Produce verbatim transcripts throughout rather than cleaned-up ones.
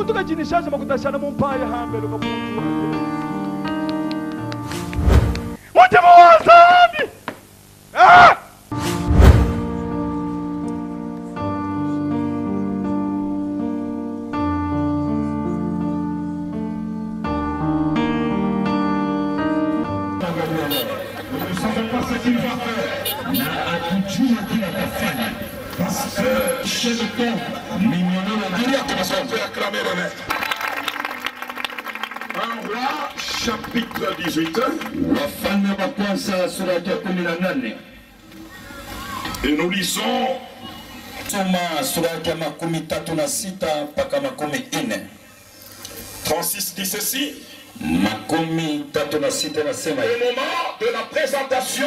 tukajinishaje makutashana mumpaya hambele kwa muntu mutima wazambi ah parce que chez le temps, un roi, chapitre dix-huit, et nous lisons trente-six dit ceci. Au moment de la présentation,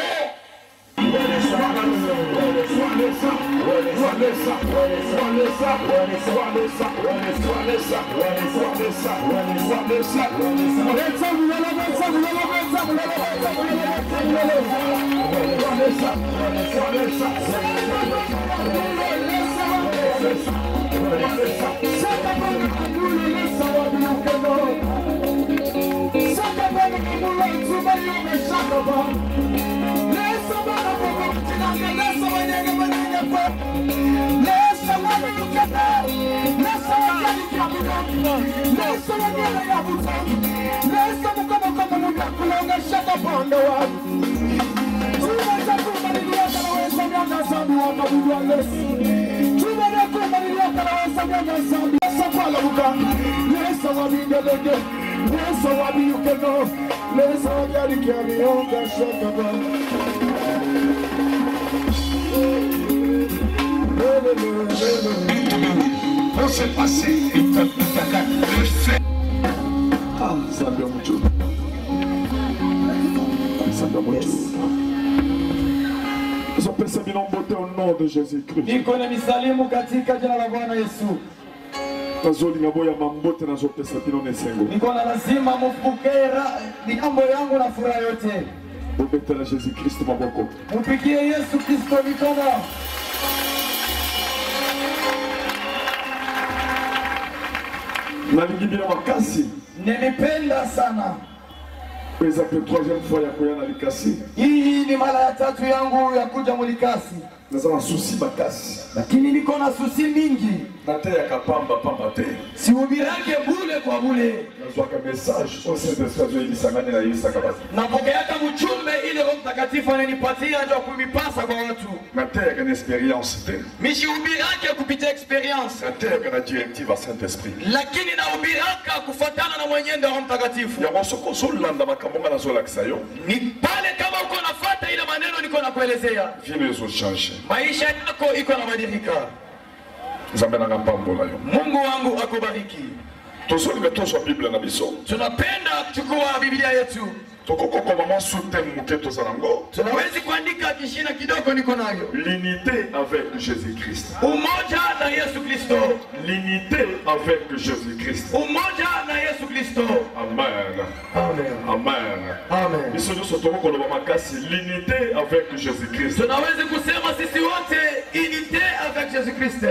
on s'est passé. Ah, ça bien mucho. Ça bien mucho. Je pèse bien en beauté au nom de Jésus-Christ. Niko na misalimu katika jina la Bwana Yesu. Tazoli ngaboya mambote na zopesa pino nesengo. Niko na lazima mfukera ni mambo yangu na furaha yote. Ubete na Jésus-Christ maboko. Mpigie Yesu Kristo mikono. Nalingimbia makasi. Nimependa sana. Pesa kwa troisième fois ya kuyana likasi. Hii ni mara ya tatu yangu ya kuja mulikasi. Nazama susi bakasi. Lakini niko na susi mingi. Nate ya kapamba pamba te. Siubirake bule kwa bule. Nazwaka message au Saint-Esprit ilisangane na Yesu kabisa. Napokeaka mchumbe ile Roho Mtakatifu ananipatia ndio kumipasa kwa watu. Nate ya experience te. Mishihubirake kupitia experience. Nate ya directive à Saint-Esprit. Lakini naubiraka kufuatana na mwenendo wa Roho Mtakatifu. Ya mosoko solanda makambo na zola kisayo. Ni pale kama uko nafuata ile maneno niko nakuelezea. Vile zo change. Maisha yako iko na badilika. Nzambe na ngapambola yo. Mungu wangu akubariki. Tosoli meto Biblia na biso. Tunapenda kuchukua Biblia yetu. Tokoko kwa mama soutien muketo zanango. Tunawezi kuandika kishina kidogo niko nayo. L'unité avec Jésus-Christ. Umoja na Yesu Kristo. L'unité avec Jésus-Christ. Umoja na Yesu Kristo. Amen. Amen. Amen. Amen. Biso nyoso tokoko loba makasi l'unité avec Jésus-Christ. Tunawezi kusema sisi wote unité avec Jésus Christ.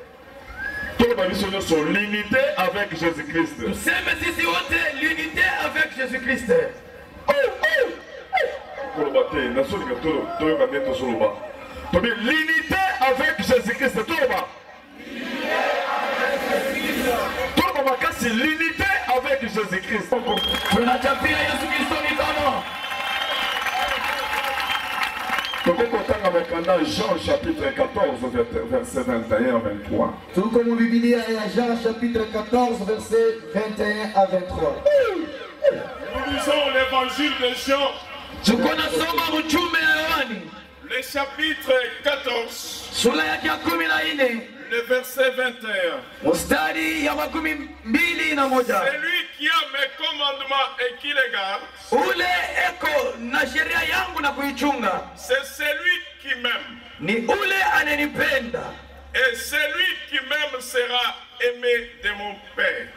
L'unité avec Jésus-Christ. Tuseme sisi wote l'unité avec Jésus Christ. L'unité avec Jésus-Christ. L'unité avec Jésus-Christ. Jean chapitre quatorze, verset vingt et un à vingt-trois. Tout comme Biblia et Jean chapitre quatorze, verset vingt et un à vingt-trois. Nous lisons l'évangile de Jean. Le chapitre quatorze. Le verset vingt et un. C'est lui qui a mes commandements et qui les garde. C'est celui qui m'aime. Et celui qui m'aime sera aimé de mon Père.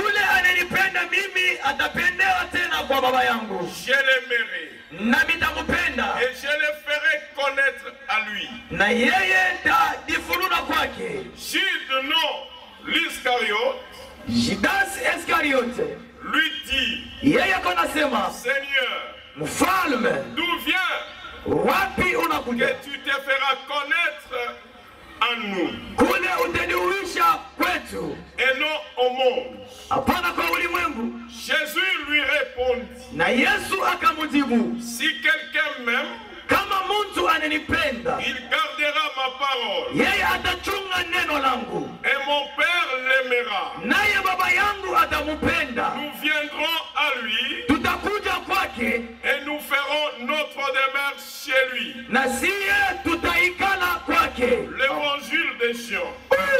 Je l'aimerai. Et je le ferai connaître à lui. Jude, non l'Iscariote, Judas Iscariote lui dit, yeye akanasema, Seigneur, mfalme, d'où vient wapi unakuja? que tu te feras connaître en nous Kule utaniuisha kwetu, et non au monde? hapana kwa ulimwengu. Jésus lui répondit, Na Yesu akamujibu, si quelqu'un m'aime, kama mtu ananipenda, il gardera ma parole, yeye atachunga neno langu, et mon Père l'aimera. naye baba yangu atamupenda. Nous viendrons à lui Tutakuja kwake et nous ferons notre demeure chez lui. na siye tutaikala kwake. L'évangile des Jean.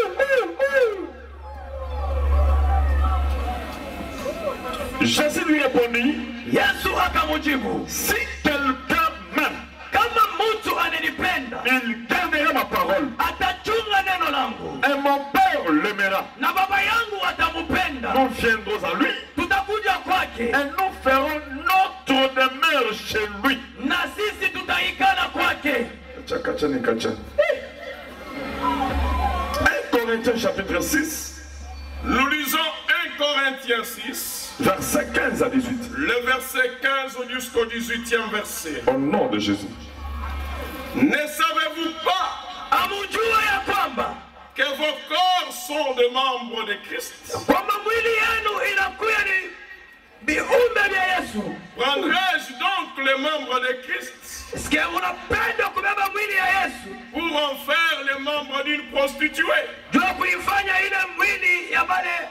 Jésus lui répondit, Yesu akamujibu, si quelqu'un m'aime, kama mtu ananipenda, il gardera ma parole, atachunga neno langu, et mon Père l'aimera. na baba yangu atamupenda. Nous viendrons à lui Tutakuja kwake et nous ferons notre demeure chez lui. na sisi tutaikala kwake. un Corinthiens chapitre six, Nous lisons un Corinthiens six, verset quinze à dix-huit. le verset quinze jusqu'au dix-huitième verset. Au nom de Jésus. Ne savez-vous pas Amujua ya kwamba que vos corps sont des membres de Christ? kwamba mwili yenu inakuya ni viumbe vya Yesu. Prendrai-je donc les membres de Christ Sikia, unapenda kubeba mwili ya Yesu pour en faire les membres d'une prostituée? jua kuifanya ile mwili ya bale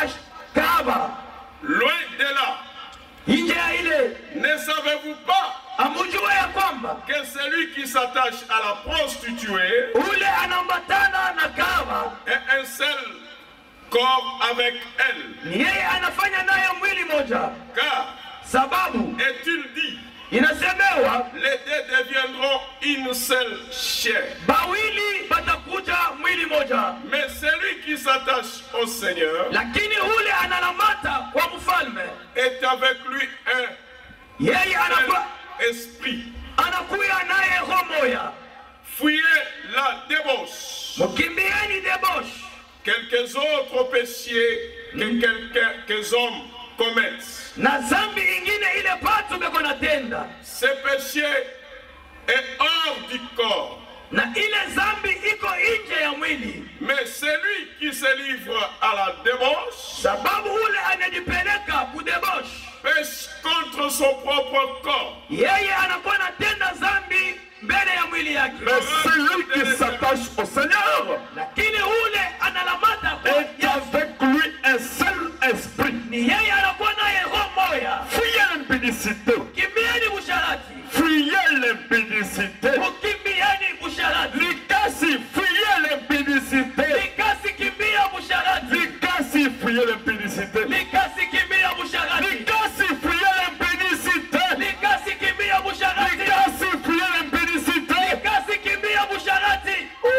bashkaba Loin de là. nje ya ile. Ne savez-vous pas Amujua ya kwamba que celui qui s'attache à la prostituée ule anambatana na kaba est un seul corps avec elle? ni yeye anafanya naye mwili moja, Car, sababu est-il dit, inasemewa les deux deviendront une seule chair. bawili batakuja mwili moja. Mais celui qui s'attache au Seigneur Lakini ule analamata kwa mfalme, est avec lui un yeye anakuwa seul esprit. anakuya naye roho moya. Fuyez la débauche. Mukimbieni debauche. Quelques autres péchés que quelques hommes commettent. Na zambi ingine ile patu beko natenda, Ce péché est hors du corps. na ile zambi iko nje ya mwili, Mais celui qui se livre à la débauche sababu ule anajipeleka kudebauche, pêche contre son propre corps. yeye anakuwa natenda zambi mbele ya mwili yake. Mais celui qui s'attache au Seigneur Lakini ule analamata kwa est Yesu, avec lui un seul esprit. ni yeye anakuwa naye roho moya. Fuyez l'impudicité. Kimbieni busharati, Fuyez l'impudicité. mukimbieni busharati. Likasi, fuyez l'impudicité. Likasi kimbia busharati, Likasi, fuyez l'impudicité. likasi kimbia busharati, Likasi, fuyez l'impudicité. likasi kimbia busharati, Likasi, fuyez l'impudicité. likasi kimbia busharati.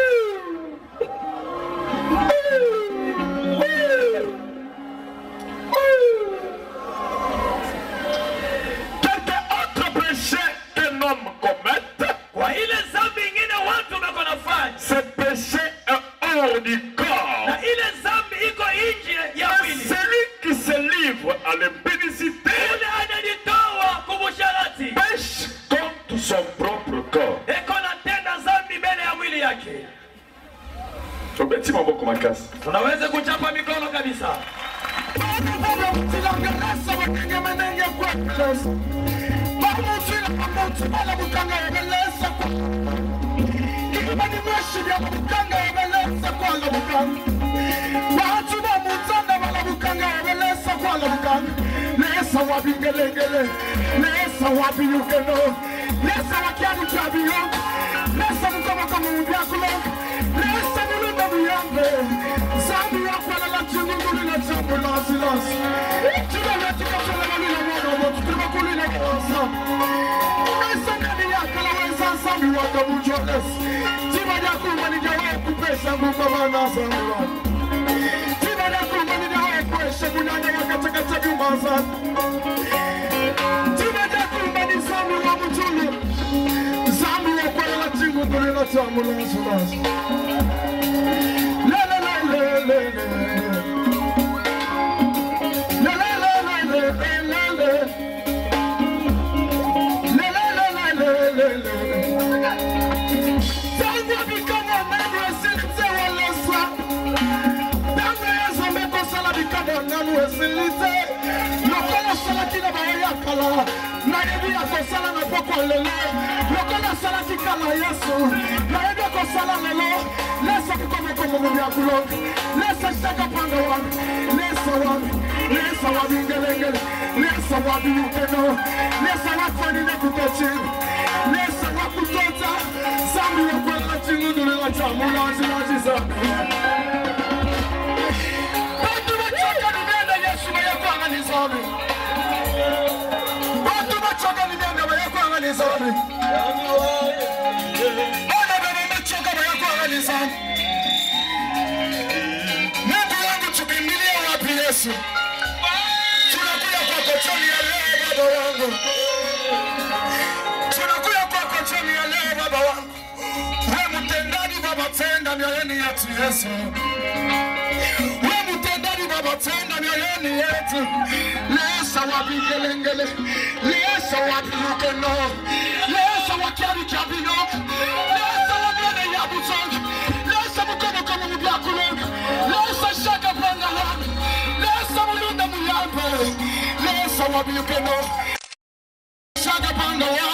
Quelque autre péché qu'un homme commette, Kwa ile zambi ingine watu beko nafanya, ce péché est hors du corps. na ile zambi iko nje ya Mais mwili. celui qui se livre à l'impudicité Ule anajitoa kubusharati, pêche contre son propre corps. eko natenda zambi mbele ya mwili yake. Tobeti maboko makasi. Tunaweza kuchapa mikono kabisa. facilité. Lokola salaki na baya kala. Na yebi ya kosala na poko lelo. Lokola salaki kala Yesu. Na yebi ya kosala lelo. Lesa kukome komo mbya kulok. Lesa shaka panga wami. Lesa wami. Lesa wami ngelengele. Lesa wami ukeno. Lesa wafani nekutochi. Lesa wakutota. Sami wakwela chingudu lela chamu. Laji laji zambi. Bantu wachoka nimenda Yesu wayakwanga nizami. Bantu wachoka nimenda wayakwanga nizami. Bana bana wachoka wayakwanga nizami. Mungu wangu tukimbilia wapi Yesu? Tunakuja kwako choni ya leo baba wangu. Tunakuja kwako choni ya leo baba wangu. Wewe mtendaji baba, tenda mioyoni yetu Yesu. Wewe mtendaji baba, tenda mioyoni yetu. Lesa wapi kelengele. Lesa wapi ukeno. Lesa wakiari kabino. Lesa wabene ya butonga. Lesa mkono kama mbiakulonga. Lesa shaka panga wangu. Lesa mulunda muyambe. Lesa wapi ukeno. Shaka panga wangu.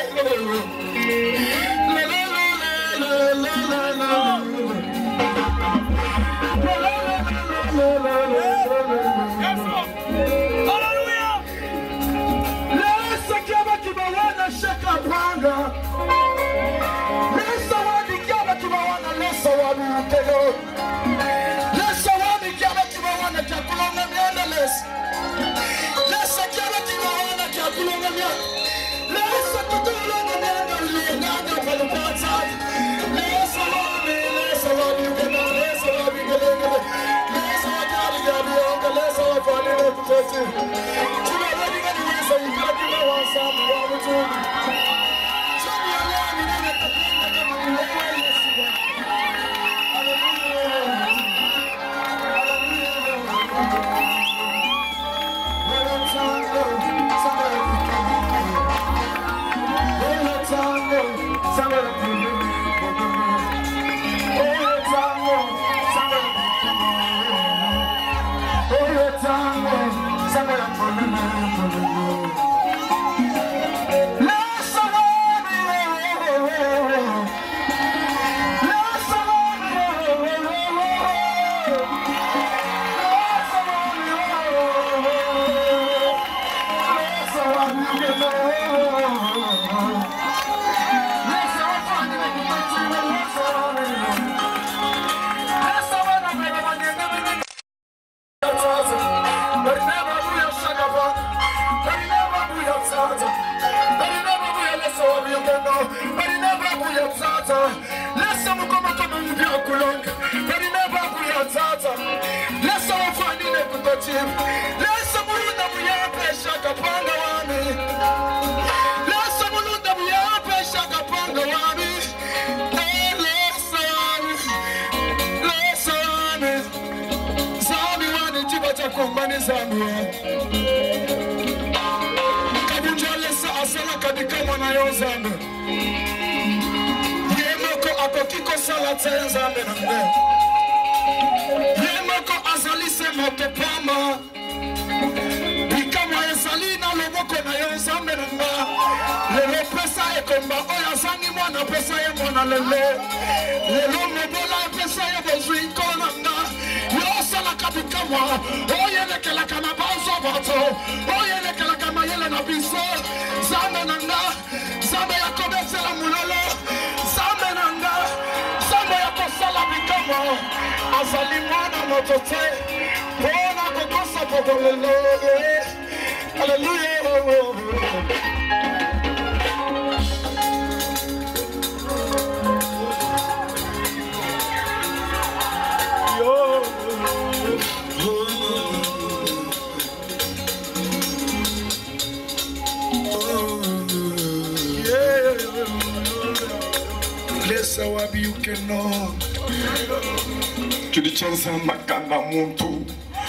Tulicheza makanda muntu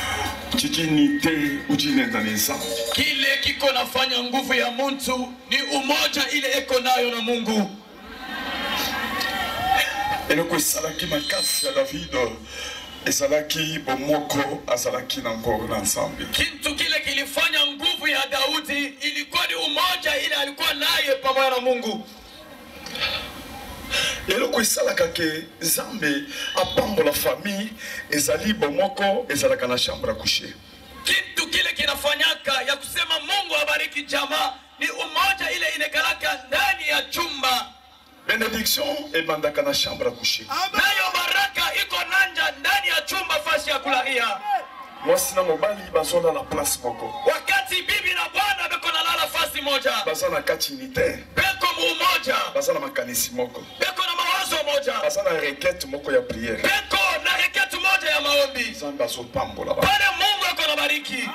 chijinite ujinenda nisa. Kile kiko nafanya nguvu ya muntu ni umoja ile eko nayo na Mungu. Eloko salaki makasi ya David ezalaki bomoko azalaki na ngoro na nzambe. Kitu kile kilifanya nguvu ya Daudi ilikuwa ni umoja ile alikuwa naye pamoja na Mungu. eloko esalaka ke nzambe apambola famille ezali bomoko ezalaka na chambre à coucher. Kitu kile kinafanyaka ya kusema Mungu abariki jamaa ni umoja ile inekalaka ndani ya chumba. Benediction ebandaka na chambre à coucher. Nayo baraka iko nanja ndani ya chumba fasi ya kulalia. Mwasi na mobali bazola na place moko. Wakati bibi na bwana beko na lala fasi moja. Baza na kati unitaire. Beko mumoja. Baza na makanisi moko. Beko na mawazo moja. Baza na requête moko ya prière. Beko na requête moja ya maombi. Nzambe azopambola ba. Pale Mungu ako na bariki.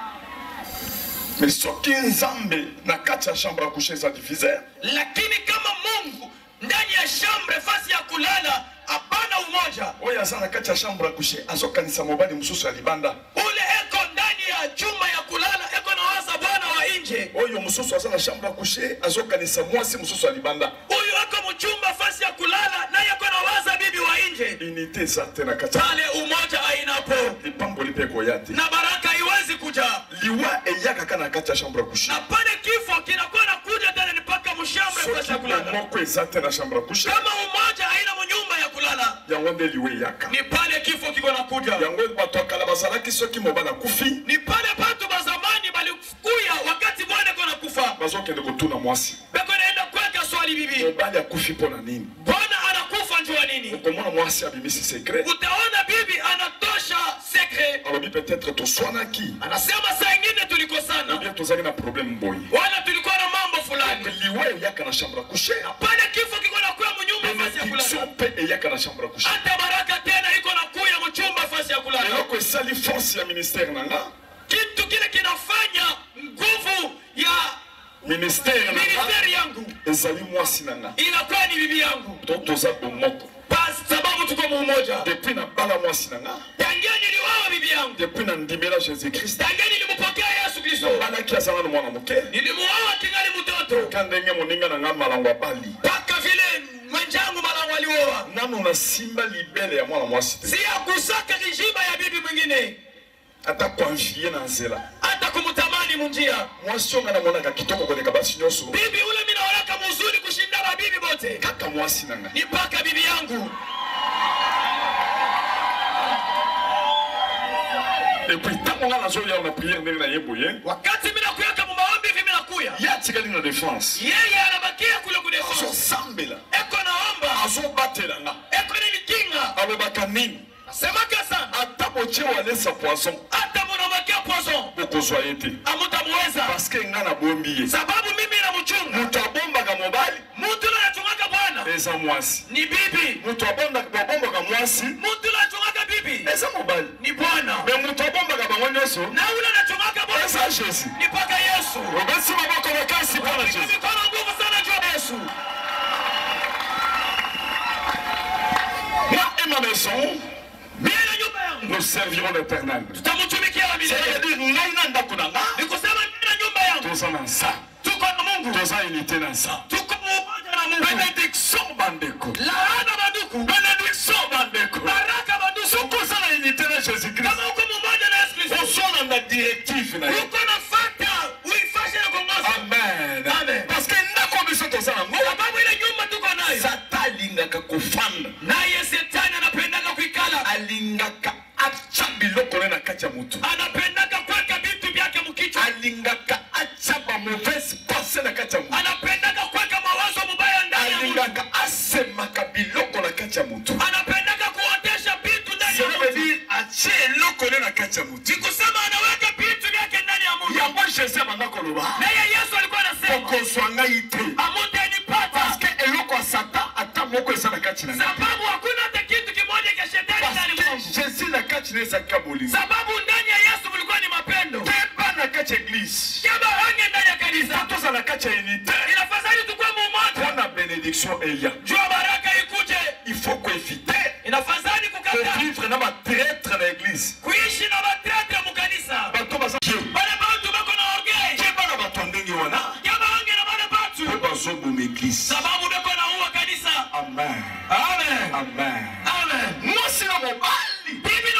Mais soki nzambe na kati ya chambre à coucher za diviser. Lakini kama Mungu ndani ya chambre fasi ya kulala hapana umoja. Oya aza na kati ya chambre à coucher azokanisa mobali mususu ya libanda. Ule eko ndani ya chumba ya kulala eko na waza bwana wa nje. Oyo mususu aza na chambre à coucher azokanisa mwasi mususu ya libanda. Huyu eko mchumba fasi ya kulala na yeko na waza bibi wa nje. Unité za tena kati. Pale umoja hainapo. Lipamboli pe koyate. Na baraka haiwezi kuja. Liwa eyaka kana kati ya chambre à coucher. Na pale kifo kinakuwa na kuja tena ni paka mshambre fasi ya kulala. Moko eza tena chambre à coucher. Kama umoja haina mnyumba ya kulala. Yango nde liwe yaka. Ni pale kifo kiko na kuja. Yango bato akala bazalaki soki mobala kufi. Ni pale batu ba zamani balikuya wakati bwana kona kufa. Bazokende kotuna mwasi. Beko naenda kweka swali bibi. Mobali akufi pona nini? Bwana anakufa njua nini? Ukomona mwasi abimisi secret. Utaona bibi anatosha secret. Alobi peut-être toswanaki. Anasema saa ingine tulikosana. Bien tozali na problème boy. Wala tulikuwa na mambo fulani. Liwe yaka na chambre à coucher. Pale kifo kiko na kuya mnyumba fasi ya kulala. Sope eyaka na chambre à coucher. Hata baraka tena iko na kuya mchumba fasi ya kulala. Eloko esali force ya ministère nanga. Kitu kile kinafanya nguvu ya ministère nanga. ministeri yangu. Ezali mwasi nanga. Inakuwa ni bibi yangu. Totoza bomoko. Pas sababu tuko mmoja. Depuis na bala mwasi nanga. Tangia niliwawa bibi yangu. Depuis na ndimela Jésus Christ. Tangia nilimpokea Yesu Kristo. Bala kiazana na mwana muke. Nilimuoa kingali mtoto. Kandenge moninga na ngamba langwa bali. Paka vile mwenjangu malango alioa. Nanu na simba libele ya mwana mwasi te. Si ya kusaka kijiba ya bibi mwingine. Ata konfie na nzela. Hata kumutamani munjia. Mwasi onga na mwana kitoko koleka basi nyoso. Bibi ule mina wanaka mzuri kushinda na bibi bote. Kaka mwasi nanga. Ni paka bibi yangu. Et puis tango nga nazo ya na prière ndenge na yebo ye. Wakati mina kuyaka mu maombi hivi mina kuya. Ya tikali na défense. Yeye anabakia kule ku So defense. sambela. Eko naomba. Azo batela nga. Eko ni kinga. Alobaka nini? Semaka sana. Ata boche walesa poisson. Hata munabakia poison. Bokozwa yete. Amutamuweza. Parce que nga na bombi ye. Sababu mimi na mchunga. Mutu abombaka mobali. Mutu na chungaka bwana. Eza mwasi. Ni bibi. Mutu abombaka abombaka mwasi. Mutu na chungaka bibi. Eza mobali. Ni bwana. Mais mutu abombaka bango nyonso. Na ule na chungaka bwana. Eza Jésus. Ni paka Yesu. Obesi maboko makasi pana Jésus. Mikono nguvu sana juu ya Yesu. Moi et ma maison, Mimi na nyumba yangu. nous servirons l'Éternel. Tutamtumikia wa milele. C'est-à-dire ngai na ndako nanga. Ni kusema mimi na nyumba yangu. Toza na nsa. Tuko na Mungu. Toza unité na nsa. Tuko umoja na Mungu. Bénédiction bandeko. Laana banduku. Bénédiction bandeko. Baraka banduku. Sokoza na unité na Jésus-Christ. Kama uko mmoja na Yesu Kristo. Osona na directive na ye. Uko nafuata uifashe na kuongoza. Amen. Amen. Parce que ndako biso toza nango. Sababu ile nyumba tuko nayo. Satan alingaka kofanda. Naye Shetani anapendaka kuikala. Alingaka acha biloko na kati ya mutu. Anapendaka kuweka vitu vyake mkichwa. Alingaka acha ba mauvaise pensée na kati ya mutu. Anapendaka kuweka mawazo mabaya ndani ya mtu. Alingaka asemaka biloko na kati ya mutu. Anapendaka kuotesha vitu ndani ya Ça veut mtu. dire ache eloko na kati ya mutu. Sikusema anaweka vitu vyake ndani ya mtu. Yango Jésus abanda koloba. Naye Yesu alikuwa anasema Okozwa ngai te. amutanipata. Parce que eloko ya Satan ata moko eza na kati na ngai. Sababu hakuna hata kitu kimoja cha Shetani ndani Parce mwangu. que Jésus na kati na ezalaka bolingo. Sababu ndani ya Yesu kulikuwa ni mapendo. Keba na kati ya église. Kama hange ndani ya kanisa. Toza na kati ya unité. Inafadhali tukue mumoja. Pona bénédiction eya. Jua baraka ikuje. Il faut koéviter. Inafadhali De kukataa. vivre na matraître na église. Kuishi na matete mu kanisa. Bato baza Dieu. Bale bantu bako na orgueil. Keba na bato ndenge wana. Kama hange na bale bantu. Po bazoboma église. Sababu bako na uwa kanisa. Amen. Amen. Amen. Amen. Mwasi na mobali. Bibi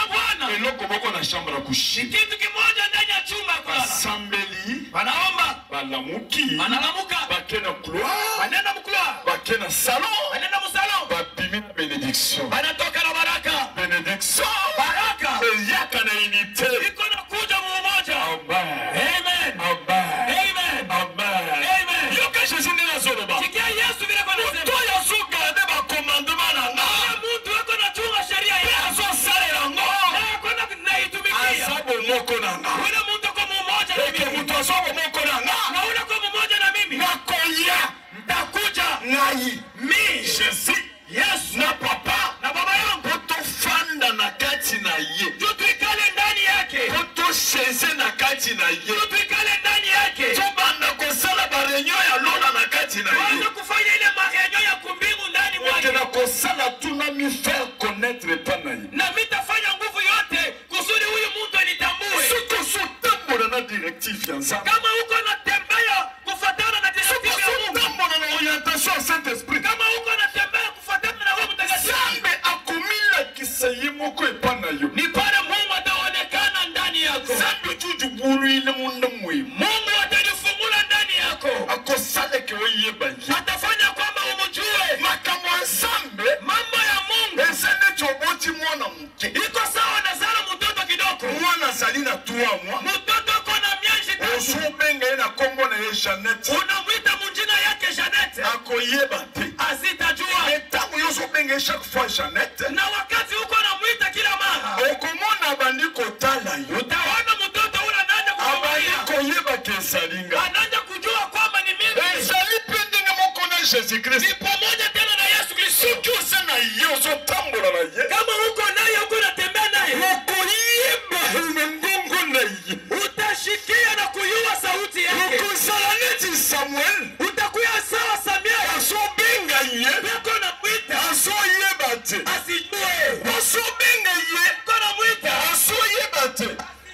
moko na chambre ya kushi. Kitu kimoja ndani ya chumba kulala. Sambeli. Wanaomba. Balamuki. Wanalamuka. Bakena couloir. Wanaenda mkula. Bakena salon. Wanaenda msalon. Babimi benediction. Wanatoka na baraka. Benediction. Baraka. Yaka na unité. Iko na kuja mmoja. Amen. Amen. Amen. Amen. Amen. Amen. Yoka Jésus ni na zoroba. Sikia Yesu vile kwa nasema. To ya suka de ba commandement na nga. Mtu wako na chunga sheria ya Aso sale la ngo. Eh kwenda naitumikia. Asabo moko na nga. Kuna mtu kwa mmoja na Eke mimi. mtu asabo moko na nga. Na una kwa mmoja na mimi. Nakoya. Ndakuja Ngai. mi Jésus. Yesu Na papa. na baba yangu. Potofanda na kati na ye. Tutuikale ndani yake. Potosheze na kati na ye. Tutuikale ndani yake. Tubanda kosala ba réunion ya lola na kati na ye. Tuanze kufanya ile marenyo ya kumbingu ndani mwake. Tena kosala tuna mi faire connaître pana ye. Na mitafanya nguvu yote kusudi huyu mtu anitambue. Suko sotambo na directive ya nzambe. Kama uko natembea kufuatana na directive ya Mungu. Sotambo na orientation ya Saint-Esprit. Kama uko natembea kufuatana na Roho Mtakatifu. Nzambe akomila kisaye moko epana yo. Ni pale Mungu ataonekana ndani yako. Nzambe tuju bulu ile munda mwe. Mungu atajifungula ndani yako. Akosala ke oyeba ye. Atafanya kwamba umjue. Makambo ya nzambe. Mambo ya Mungu. Ezende choboti mwana mke. Iko sawa na zala mtoto kidogo. Mwana zali na tuwa mwa. Mtoto kona miezi tatu. Osubenga ina kombo na ye Jeannette. Unamwita mjina yake Jeannette. Akoyeba te. Asitajua. Etango yoso benga chaque fois Jeannette. Na wakati uko namwita kila mara. Okomona bandi kotala yo. Utaona mtoto ule anaanza Abali kukubalia. koyeba kesalinga. Anaanza kujua kwamba ni mimi. Ezali pendenge moko na Jésus Christ. Ni pamoja tena na Yesu Kristo. Sukiose na ye ozotambola na ye. Kama uko naye uko natembea naye. Okoyeba umengongo na ye. Utashikia na kuyua sauti yake. Okozala neti Samuel. Utakuya sawa Samuel. Azobenga ye. Beko na mwita. Azoyeba te. Asijue. Azobenga ye. Beko na mwita. Azoyeba te.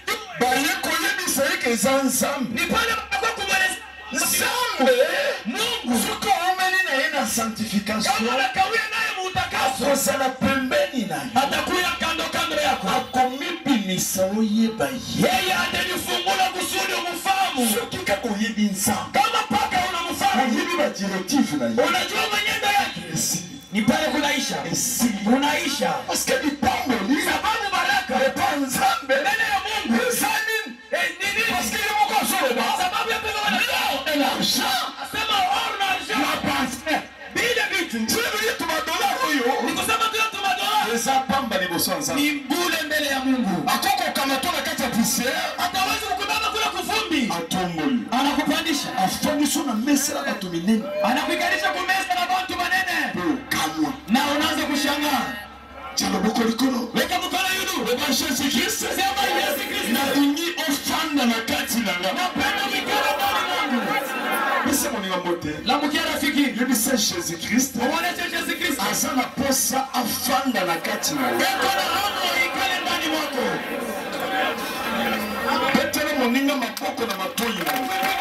Baye koyebisa ye ke eza nzambe. Ni pale kwa kumweleza. Nzambe. Mungu. Suko omeni na ye na sanctification. Kama nakawia naye mutakaso. Akozala pembeni na ye. Atakuya kando kando yako. Akomibimisa oyeba ye. Yeye atajifungula kusudi umfahamu. Soki kaka oyebi nzambe. Kama paka unamfahamu. Oyebi ba directive na ye. Unajua mwenendo yake. Esi. Ni pale kunaisha. Esi. Unaisha. Parce que mipango ni Sababu baraka. epa nzambe. Mbele ya Mungu. Ezali. Eh, nini? Parce que ye moko azoloba. Sababu ya pego wana. Et l'argent. Asema or na argent. La passe. Bile vitu. Tuyebi yetu madola oyo. Nikusema tu yote madola. Eza pamba liboso ya nzambe. Ni bule mbele ya Mungu. Akoko kamatola kati ya poussière. Ataweza kukubeba kula kuvumbi. Atomboli. Anakupandisha. Afaniso na mesa na bato minene. Anakuikarisha kumeza na watu manene. Kamwa. Na unaanza kushangaa. Tia maboko likolo. Weka mkono yulu. Eba Jésus Christ. Sema Yesu Kristo. Na ingi ofanda na kati na nga. Napenda mikara ndani Mungu. Pesa moninga mbote. Lamukia rafiki. Yebisa Jésus Christ. Muoneshe Yesu Kristo. Asa na posa afanda na kati na nga. Weka na roho ikale ndani mwako. Petelo moninga maboko na matoi na nga.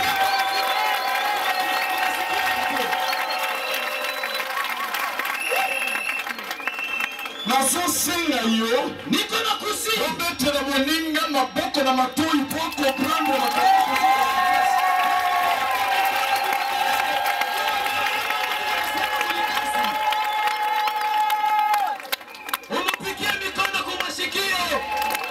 Nazosenga yo. Niko na kusi. Obetela moninga maboko na matoi po comprendre makambo. Umupikie mikono kwa mashikio.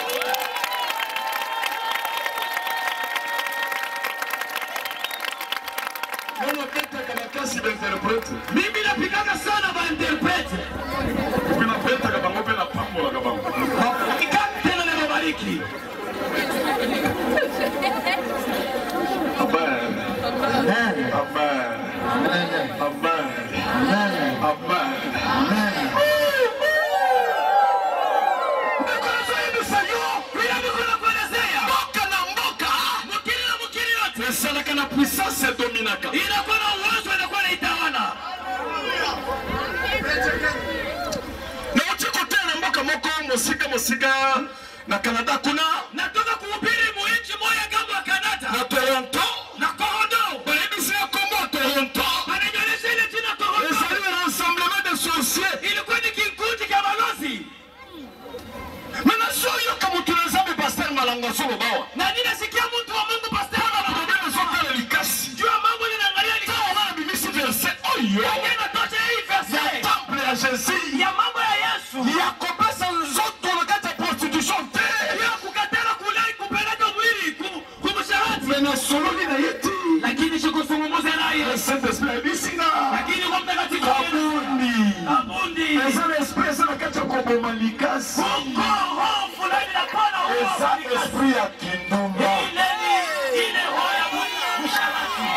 Mwana peta kama kasi d'interprète. Mimi napigana sana ba interprete. Kuna peta kama ngope na pambo la kama. Ikani tena na mabariki. Amen. Amen. Amen. Amen. Amen. Amen. Amen. Amen. Mikono zote sayo. Bila mikono kuelezea. Mboka na mboka. Mukiri na mukiri yote. Esalaka na puissance dominaka. Inakuwa na uwezo, inakuwa na itawana. Na uchikotea na mboka moko mosika mosika na Canada kuna. Natoka kuhubiri muinchi moja kama Canada. Na Toronto. Na Toronto. Baebisi ya Kongo Toronto. Ananyonyesha ile jina Toronto. Ezali na rassemblement de sorciers. Ilikuwa ni kikundi cha balozi. Mana soyo kama tunaweza likasi. Mungu roho fulani na pana huwa Eza esprit ya kindumba. ile ni ile roho ya msharati.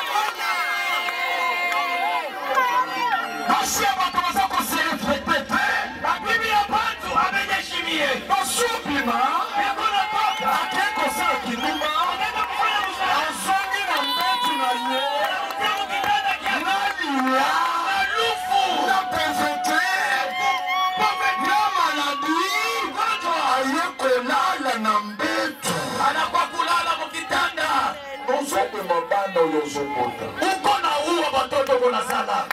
Basi abantu baza kuserefete. Bibi ya watu amejeshimie. Basubima. Hakuna toka. Akeko sa kindumba. Anaenda kufanya msharati. Azongi na mbetu na ye. Utamu kitanda kia. Nani ya? Malufu. Na pauvreté. Na maladie. Aye kolala na mbetu. Anakuwa kulala mkitanda. Ozobe mabanda oyozobota. Uko na uwa watoto kuna sala.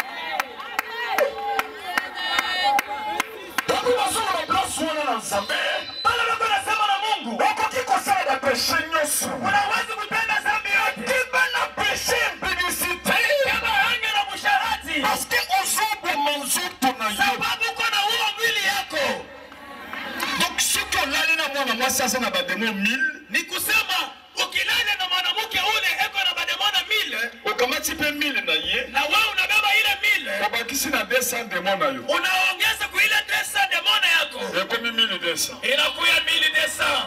Tabi basoma na place wana na nzambe. Pala nako nasema na Mungu. Oko kikosala na peshe nyoso. Unaweza kutenda dhambi yote. Kiba na peshe impudicité. Kama hanga na msharati. Parce que ozobe manzoto na yo. Sababu uko na uwa mwili yako. Donc soki olali na mwana mwasi aza na bademo mille. Ni kusema ukilala na mwanamke ule eko na bademona mille. Okamati pe mille na ye. Na wewe unabeba ile mille. Obakisi na deux cents demo na yo. Unaongeza kwa ile pesa demona yako. Ekomi mille deux cents. Inakuya mille deux cents.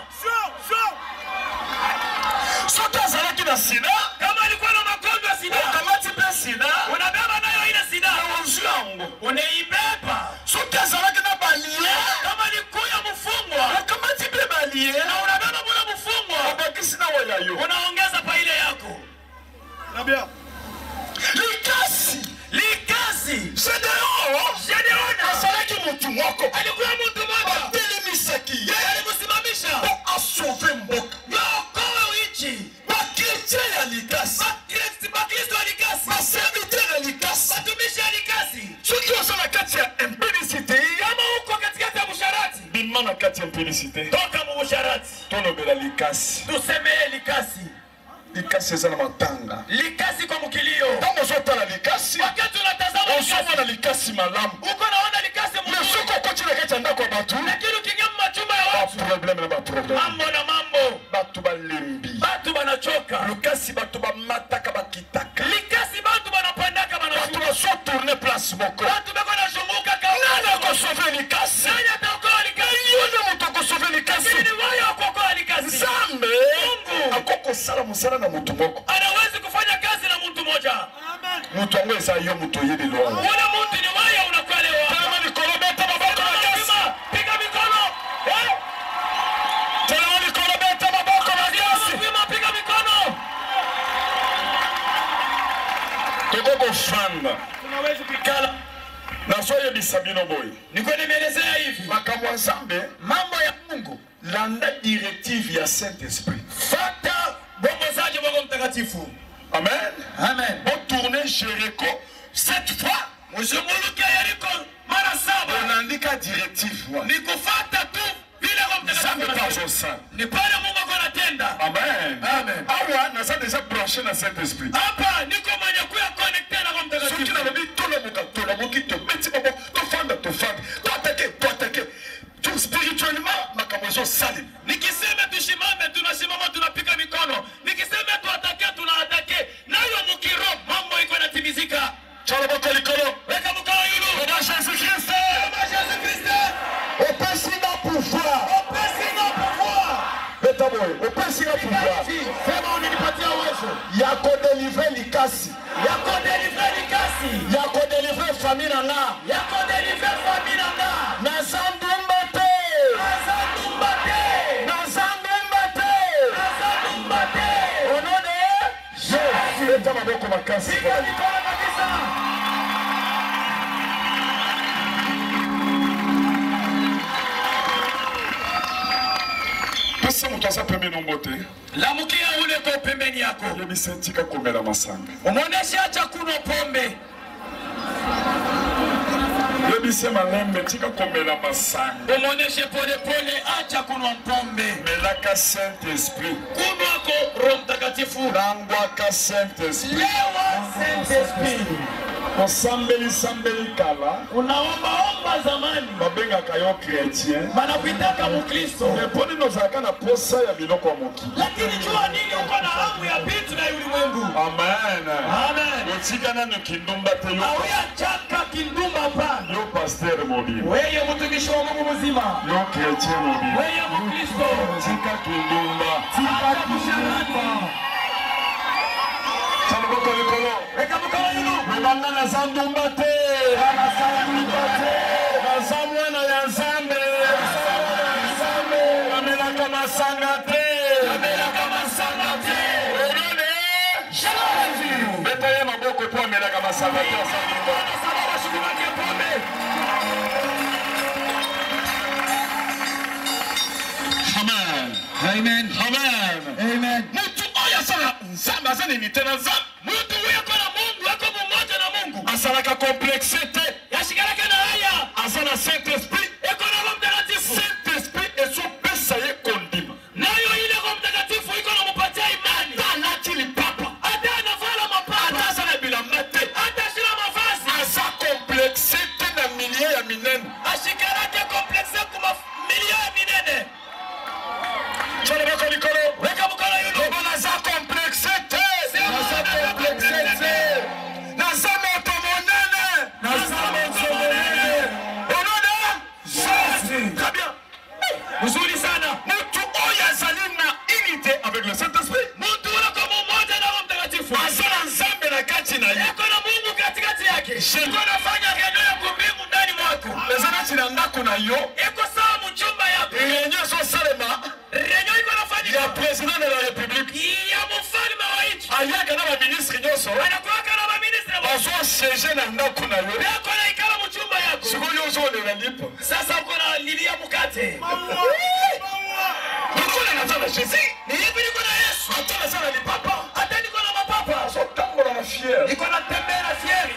Soki azalaki na sida. Kama alikuwa na magonjwa sida. Okamati pe sida. Unabeba nayo ile sida. Ozwi yango. Unaibeba. Soki azalaki na balie. Kama alikuwa mfungwa. Okamati pe balie. Na unabeba bula mfungwa. Obakisi na waya yo. Unaongeza pa ile yako. Nabia. Likasi. Likasi. Gedeon. Gedeon. Azalaki mutu moko. Alikuwa mtu mmoja. Atelemisaki ye. Yeye alimsimamisha. Po asauve mboka. Yokowe uchi. Bakritie ya likasi. Bakristo bakristo alikasi. Baserviteur ya likasi. Batumishi alikasi. Soki oza na kati ya impudicité. Kama uko katikati ya msharati. Bima na kati ya impudicité. Toka mu msharati. Tolobela likasi. Tusemee likasi. Likasi eza na matanga. Likasi kwa mkilio. Ntango ozotala likasi. Wakati unatazama likasi. Ozomona likasi malamu. Uko naona likasi mzuri. Mais soki okoti na kati ya ndako ya bato. Lakini ukiingia machumba ya watu. Baproblème na baproblème. Mambo na mambo. Bato balembi. Batu banachoka. Likasi bato bamataka bakitaka. Likasi batu banapandaka Bato banashuka. bazotourne place moko. Batu beko nazunguka kama. Nani akosauve likasi? Nani ataokoa likasi? Yule mutu akosauve likasi. Lakini ni wewe akuokoa likasi. Nzambe Mungu akokosala mosala na mutu moko. anawezi kufanya kazi na mtu mmoja. Mutu yango eza yo mutu oyebi lwa. Ule mtu ni wewe unakuelewa. Telema likolo beta maboko makasi. Piga mikono. Eh? Telema likolo beta maboko makasi. Pima piga mikono. Toko kofanda. Tunaweza kukala. Nazoyebisa bino boy. Niko nimeelezea hivi. Makambo ya Nzambe Mambo ya Mungu. landa directive ya Saint-Esprit. Fata bongozaji Mungu mtakatifu. Amen. Amen. Retournez Jéricho cette fois. Mzunguluke Yeriko mara saba. Unaandika directive. Ni kufuata tu vile Mungu Nzambe mtakatifu. tazosa. Ni pale Mungu anatenda. Amen. Amen. Awa naza déjà branché na Saint-Esprit. Hapa niko mwenye kuya connecté na Mungu mtakatifu. Soki na babi tolomoka tolomoki to beti babo to fanda to fanda to attaquer to attaquer. Tout spirituellement makambo zo salim. Nikisema tushimame tunasimama tunapiga mikono. Nikisema tuatake tunaatake. Nayo mkiro mambo iko natimizika. Chala bako likolo. Weka mkono yulu. Baba Jésus Christ. Baba Jésus Christ. Opesi na pouvoir. Opesi na pouvoir. Beta boy, opesi na pouvoir. Sema uninipatia uwezo. Ya ko délivrer likasi. Ya ko délivrer likasi. Ya ko délivrer famille na nga. Ya ko délivrer famille na nga. Na zandumba te. Azandumba te. Na zandumba te. Azandumba te. Au nom de Jésus. Beta maboko makasi. Piga mikono kabisa. Pesa mutu aza pembeni ombote. Lamukia ule kwa pembeni yako. Yebisa tika komela masanga. Umuoneshe acha kunywa pombe. Yebisa malembe tika komela masanga. Umuoneshe pole pole acha kunywa pombe. Melaka Saint-Esprit. Kunywa kwa Roho Mtakatifu. Langwaka Saint-Esprit. Lewa Saint-Esprit. Osambeli sambeli kala. Unaomba omba zamani. Babenga kayo chrétien. Banakuitaka Mkristo. Meponi nozaka na posa ya biloko ya moki. Lakini jua nini uko na hamu ya vitu na ulimwengu. Amen. Amen. Utikana no kindumba te yo. Hauya chaka kindumba hapana. Yo pasteur mobile. Wewe mtumishi wa Mungu mzima. Yo chrétien mobile. Wewe Mkristo. Tika kindumba. Tika kusharani. Sanoboko likolo. Weka mkono yenu. Mbanga na zandumba te. Na zandumba te. Na zamwana ya zambe. Na mela kama sanga te. Na mela kama sanga te. Onone. Shalazi. Beta ye maboko po mela kama sanga te. Sababu shukuru pombe. Amen. Amen. Amen. Amen. Mtu oya sana nzamba sana ni tena nzamba. Mtu wako na Mungu, wako mmoja na Mungu. Asalaka complexité. Yashikaraka na haya. Asala Saint-Esprit. Eko na Roho Mtakatifu. Saint-Esprit ezo pesa ye kondima. Nayo ile Roho Mtakatifu iko na mpatia imani. Tana chili papa. Hata anavala mapapa. Hata sana bila mate. Hata sina mavazi. Asa complexité na milie ya minene. Ashikaraka complexe kuma milio ya minene. Chale bako likolo. Weka mkono yule. Bona za complexité. Asa complexité. Na za moto monene. Na za moto monene. Onona. Jésus. Très bien. Mzuri sana. Mtu oya zalina unité avec le Saint-Esprit. Mtu wala kama mmoja na Roho Mtakatifu. Asala nzambe na kati na ye. Yako na Mungu katikati yake. Iko nafanya kendo ya kumbingu ndani mwako. Ezana china ndako na yo. Iko sawa mchumba yako. Réunion so salema. Renyo iko nafanya Ya président de la République. ya mfalme wa nchi. Ayaka na ba ministre nyoso. Anakuwa kana ba ministre wa. Bazo siéger na ndako na yo. Yako na ikala mchumba yako. Siko yo zo le lipa. Sasa uko na lilia mkate. Niko na nazana Jésus. Ni hivi niko na Yesu. Hata nazana ni papa. Hata niko na mapapa. So tango na fier. Niko na tembea fieri.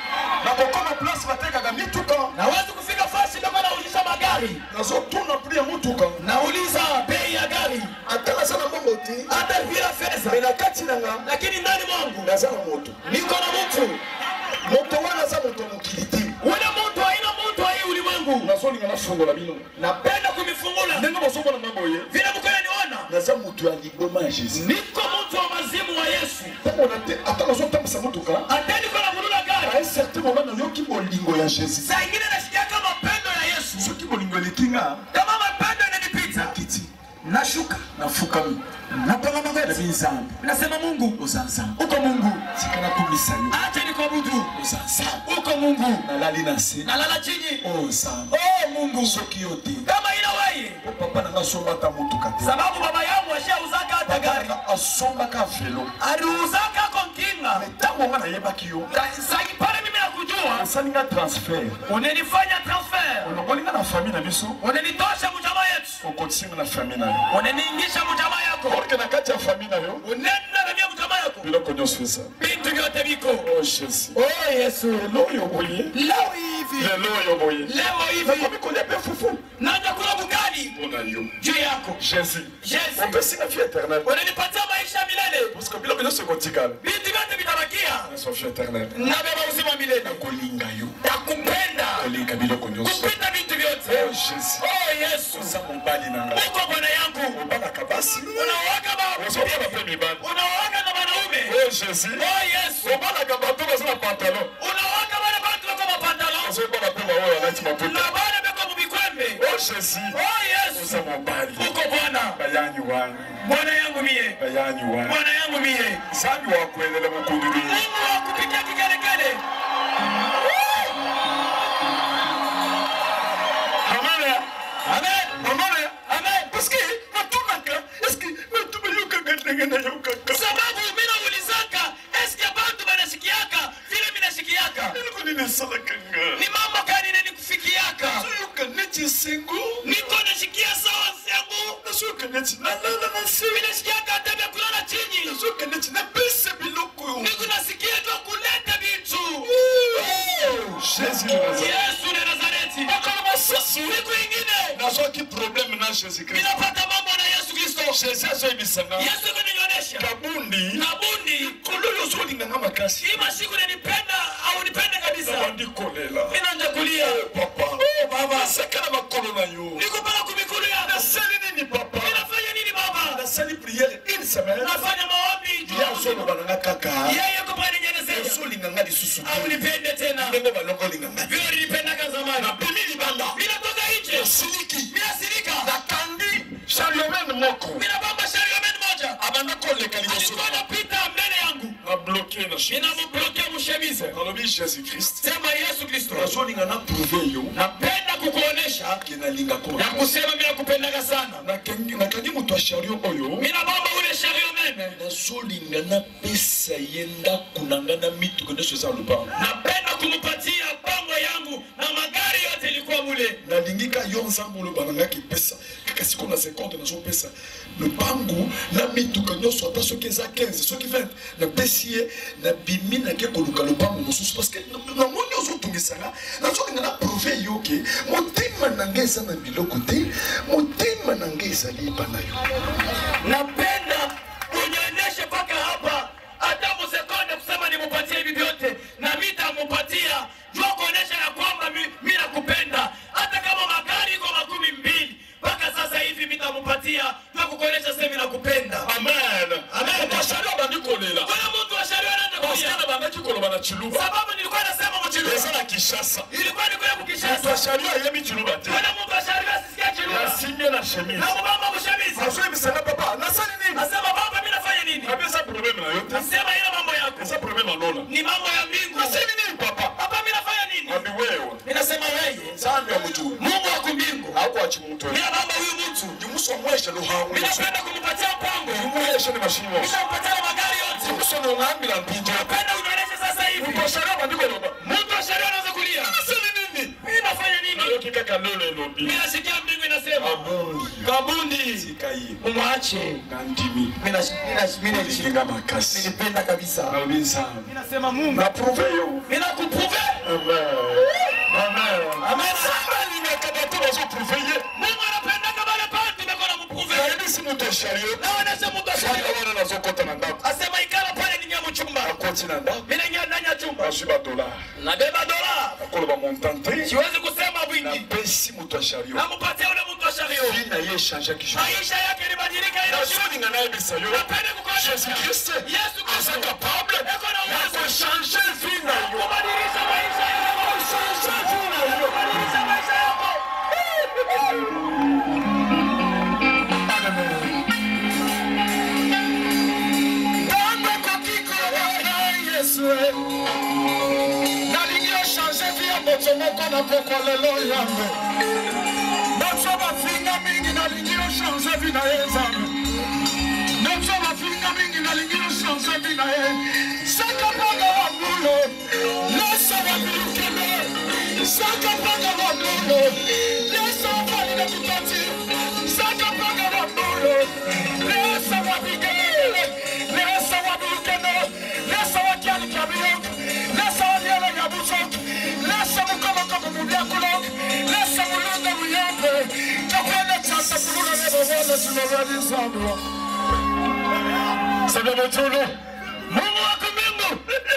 Na bokoma place bateka ga mituka. Naweza kufika fasi ndio nauliza magari. Nazo tuna pria mutuka. Nauliza bei ya gari. Atala sana mambo ti. Hata bila fedha. Mena kati nanga. Lakini ndani mwangu Nazana moto. niko na mtu. Moto wana za moto mukiliti. Ule mtu haina mtu wa hii ulimwengu. Nazo ninga nafungola bino. Napenda kumifungula. Ndenga basoko na mambo ye. Vile mkono niona. Naza mutu ya ligoma ya Jésus. Niko mtu wa mazimu wa Yesu. Tamona te atala zo tambisa mutuka. Hata niko na vurula À gari. un certain moment na yoki bolingo ya Jésus. Saa ingine nasikia kama mapendo ya Yesu. Soki bolingo lekinga. Kama mapendo inanipita. Kiti. Nashuka. Nafukami. Napanga magoti. Nzambe. Nasema Mungu. Ozanza. Uko Mungu. Sikana kumisa yo. Acha nikuabudu. Ozanza. Uko Mungu. Nalali na se. Nalala chini. Ozanza. Oh Mungu. Soki yote. Kama ina wewe. Papa na nasomba ta mutuka te. Sababu baba yangu ashauzaka hata gari. Asomba ka velo. Aliuzaka konkinga. Tango ngana yebaki yo. Sasa pale mimi nakujua. Asaninga transfert. Unanifanya transfer. Unabolinga na famille na biso. Unanitosha mjamaa yetu. Okotinga na famille na yo. Unaniingisha mjamaa yako. Porque na kati ya famille na yo. Unenda na mimi mjamaa yako. Biloko nyonso eza. Bintu vyote viko. Oh Jésus. Oh Yesu. Lelo oyo boye. Leo hivi. Lelo oyo boye. Leo hivi. Nakomi kolia pe fufu. Naja kula bugani. Mpona yo. Juu yako. Jésus. Jésus. Opesinga vie éternelle. Unanipatia maisha milele. Parce que biloko nyonso ekotikala. Bintu vyote vitabakia. Naso vie éternelle. Nabeba uzima milele. Nakolinga yo. Nakupenda. Kolinga biloko nyonso. Kupenda bintu vyote. Oh Jésus. Oh Yesu. Oza mobali na nga. Uko bwana yangu. Obalaka basi. Unaoaga ba. Ozobala pe mibali. Unaoaga na wanaume. Oh Jésus. Oh Yesu. Obalaka bato baza na pantalon. Unaoaga wale bantu wako mapantalo. Ozobala pe baoyo alati maputa. Na bale beko mubikwembe. Oh Jésus. Oh Yesu. Oza mobali. Uko Bwana. Bayanyi wanyu. Bwana yangu mie. Bayanyi wanyu. Bwana yangu mie. Zambi wakuendele mukundulu. Mungu wa kupikia kikelekele. Amen. Amen. Amen. Amen. Parce que natunaka, est-ce que natume yokaka ndenge na yokaka? Sababu mimi naulizaka, eske bantu banasikiaka vile mimi nasikiaka? Niko ninasalaka nga. Ni mambo gani nikufikiaka? Soyoka neti sengu. Niko nasikia sawa yangu. Nasoyoka neti nalala na se. Mimi nasikiaka tebe kulala chini. Nasoyoka neti na pesa biloko. Niko nasikia tu kuleta vitu. Jésus de Nazareth. Yesu de Nazareti. Bakala masasi. Siku ingine Nazoki problème na Jésus Christ. ninapata mambo na Yesu Kristo. Jésus azoyebisanga. Yesu kunionyesha. Kabundi. Nabundi. Kolo yozolinga nga makasi. Ima siku ninipenda au nipenda kabisa. Bandikolela. Mina njakulia. Papa. Oh baba. Sakana makolo na yo. Niko pala kumikulu ya. Nasali nini papa? Ninafanya nini baba? Nasali prière une semaine. Nafanya maombi juu. Ya solo bananga kaka. Yeye yuko pale nyenyezea. Solo linganga lisusu. Au nipende tena. Ndio balongo linganga. Vile nilipendaka zamani. Na pimi libanda. Mina toka nje. Siliki. Mina silika. Na kandi. Charlemagne moko. Mina bamba Charlemagne moja. Abanda kole kali. Alikuwa anapita mbele yangu. Na bloqué na chemise. Mina mbloqué mshemize. Kalobi Jésus Christ. Sema Yesu Kristo. Solo lingana prouver yo. Napenda kukuonesha. Kina linga kwa. Ya kusema mimi nakupendaka sana. Na kangi na kangi mtu wa shario oyo. Mina bamba ule Charlemagne. Na solinga na pesa yenda kunangana mitu kwenye za lupango. Napenda kumupatia pango yangu na magari yote ilikuwa mule. Na lingika yonza mulu bananga ki pesa. Kaka siku na cinquante na so pesa. Lupango na mitu kwenye so ata soki za quinze, soki vingt. Na pesie na bimi na ke koluka lupango mususu parce que na moni ozo tungisanga. Na solinga na prouver yoke. Motima nangeza na biloko te. Motima nangeza liba na yo. Napenda unionyeshe paka hapa hata msekonde kusema nimupatie hivi vyote na mimi nitamupatia jua kuonesha ya kwamba mimi nakupenda hata kama magari iko makumi mbili mpaka sasa hivi mimi nitamupatia jua kuonesha sasa mimi nakupenda. Amen. Amen. Bashario bandikolela. Kuna mtu wa sharia anaenda kulia. Basi bana chikolo bana chiluba. Sababu nilikuwa nasema mchiluba. Pesa na Kishasa. Ilikuwa ni kwa Kishasa. Bashario yemi chiluba te. Kuna mtu wa sharia asisikia chiluba. Na simia na chemise. Na mbamba mshemizi. Asoi bisana papa. Nasali nini? Nasema baba mimi nafanya nini? Kabisa problem na yote. Nasema ile mambo yako. Esa problem alola. Ni mambo ya mbingu. Nasali nini papa? Papa mimi nafanya nini? Abi wewe. Ninasema wewe. Zambi ya mtu. Mungu wa kumbingu. Hapo achi mtu. Mimi baba huyu mtu. Jimuso mwesha lo hawo. Mimi napenda kumpatia mpango. Mwesha ni mashimo. Mimi nampatia magari yote. Jimuso no ngambi la mpinja. Napenda unionyeshe sasa hivi. Bashario bandikolela. Mtu wa sharia anaweza kulia. Nasali nini? Mimi nafanya nini? Yo kika lolo lobi. Mimi nasikia mbingu inasema. Abundi. Kabundi. Sikai. Umwache. Nandimi. Mimi na mimi na Kinga makasi. nilipenda kabisa. Kabisa. Mimi nasema Mungu. Na prouver yo. Mimi nakuprove. Amen. Amen. Amen. Samba nimekabatu wazo prouver ye. Mungu anapenda kama ile pande nimekuwa nakuprove. Yaani si mtu shario. Na wanasema mtu Shaka ashari. wana nazokota na ndako. Asema ikala pale ni nyamu chumba. Akoti na ndako. Mimi naingia ndani ya chumba. Ashiba dola. Nabeba dola. Akolo ba montante. Siwezi kusema Na wingi. pesi mtu shario. Nampatia ule mtu wa sharia. Fina ye changer kisho. Maisha yake ilibadilika ile Na siku. soni ngana ye bisa yo. Napenda kukuonyesha. Jésus Christ. Yesu Kristo. Asa capable. Eko na Ya uwezo. ko changer fina yo. Kubadilisha maisha yako. Changer fina yo. Kubadilisha maisha yako. Dame kokiko na Yesu. Na lingio changer via moto moko na poko lelo yambe. Moto bafinga mingi na lingio changer vina yezame. Moto bafinga mingi na lingio changer vina ye. Saka paga wa mulo. Lesa wa bilukele. Saka paga wa mulo. Lesa wa fali na kutati. Saka paga wa mulo. Lesa wa bigele. Lesa wa bilukele. Lesa wa kiani kabiyok. Lesa wa liele yabuzok. Lesa mukama kama mudiakulok. Lesa mulunga muyambe. Kakwele chasa mulunga nebo wale tunawali zamwa. Sabe mutulu. Mungu wa kumbingu.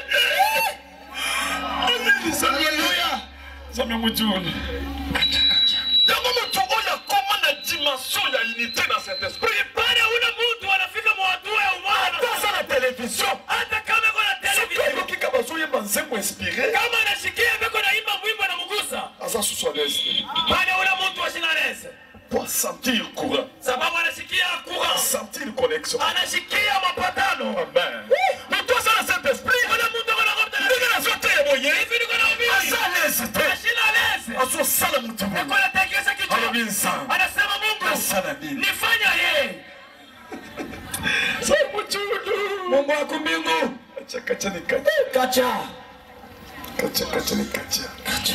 Hallelujah. Sabe mutulu. Yango mtu oya koma na dimension ya unité na Saint-Esprit. Pale ule mtu anafika mwatua ya umwana. Hata na television. Hata kama kuna television. Sio kika bazoye manzeko inspiré. Kama anashikia beko na imba mwimbo na mgusa. Asa sosoleste. Pale ule mtu wa shinarese. Pour sentir courant. Sababu anashikia kura. Sentir connexion. Anashikia mapatano. Amen. Mais toi ça le Saint-Esprit. Ule mtu kuna ngombe. Ndio na sote moye. Hivi niko na ubiri. Asa leste. Shinarese. Aso sala mtu. Niko na tegesa kichwa. Alabinsa. Anasema Mungu. Sala nini? Nifanya yeye. Sala mtu. Mungu wa kumbingu. Kacha kacha ni kacha. Kacha. Kacha kacha ni kacha. Kacha.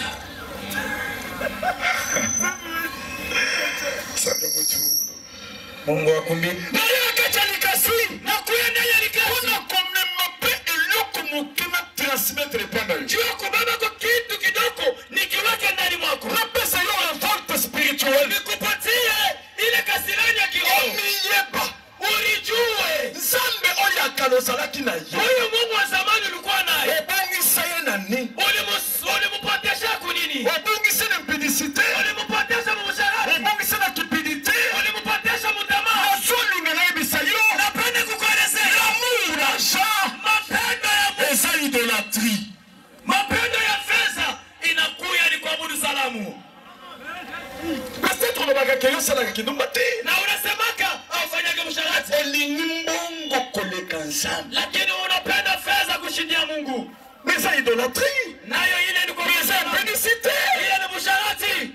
Sala mtu. Mungu wa kumbingu. Naya kacha ni kasi. Na kuenda yali kasi. Kuna komema pe eloko mukina transmettre panda yo. Jua kubaba kwa kitu kidogo nikiweke ndani mwako. Na pesa yo forte spirituelle. Nikupatie ile kasirani ya kiroho. Omiyeba. Ulijue. Nzambe oya kalozalaki na ye. Huyu Mungu wa zamani ulikuwa naye. Ebangisa ye na ni. Ulimus salaka kindumba te. Na unasemaka aufanyage msharati. Olingi mbongo koleka nzambe. Lakini unapenda fedha kushindia Mungu. Mais ça idolâtrie. Nayo ile ni kwa Mais ça impudicité. Ile ni msharati.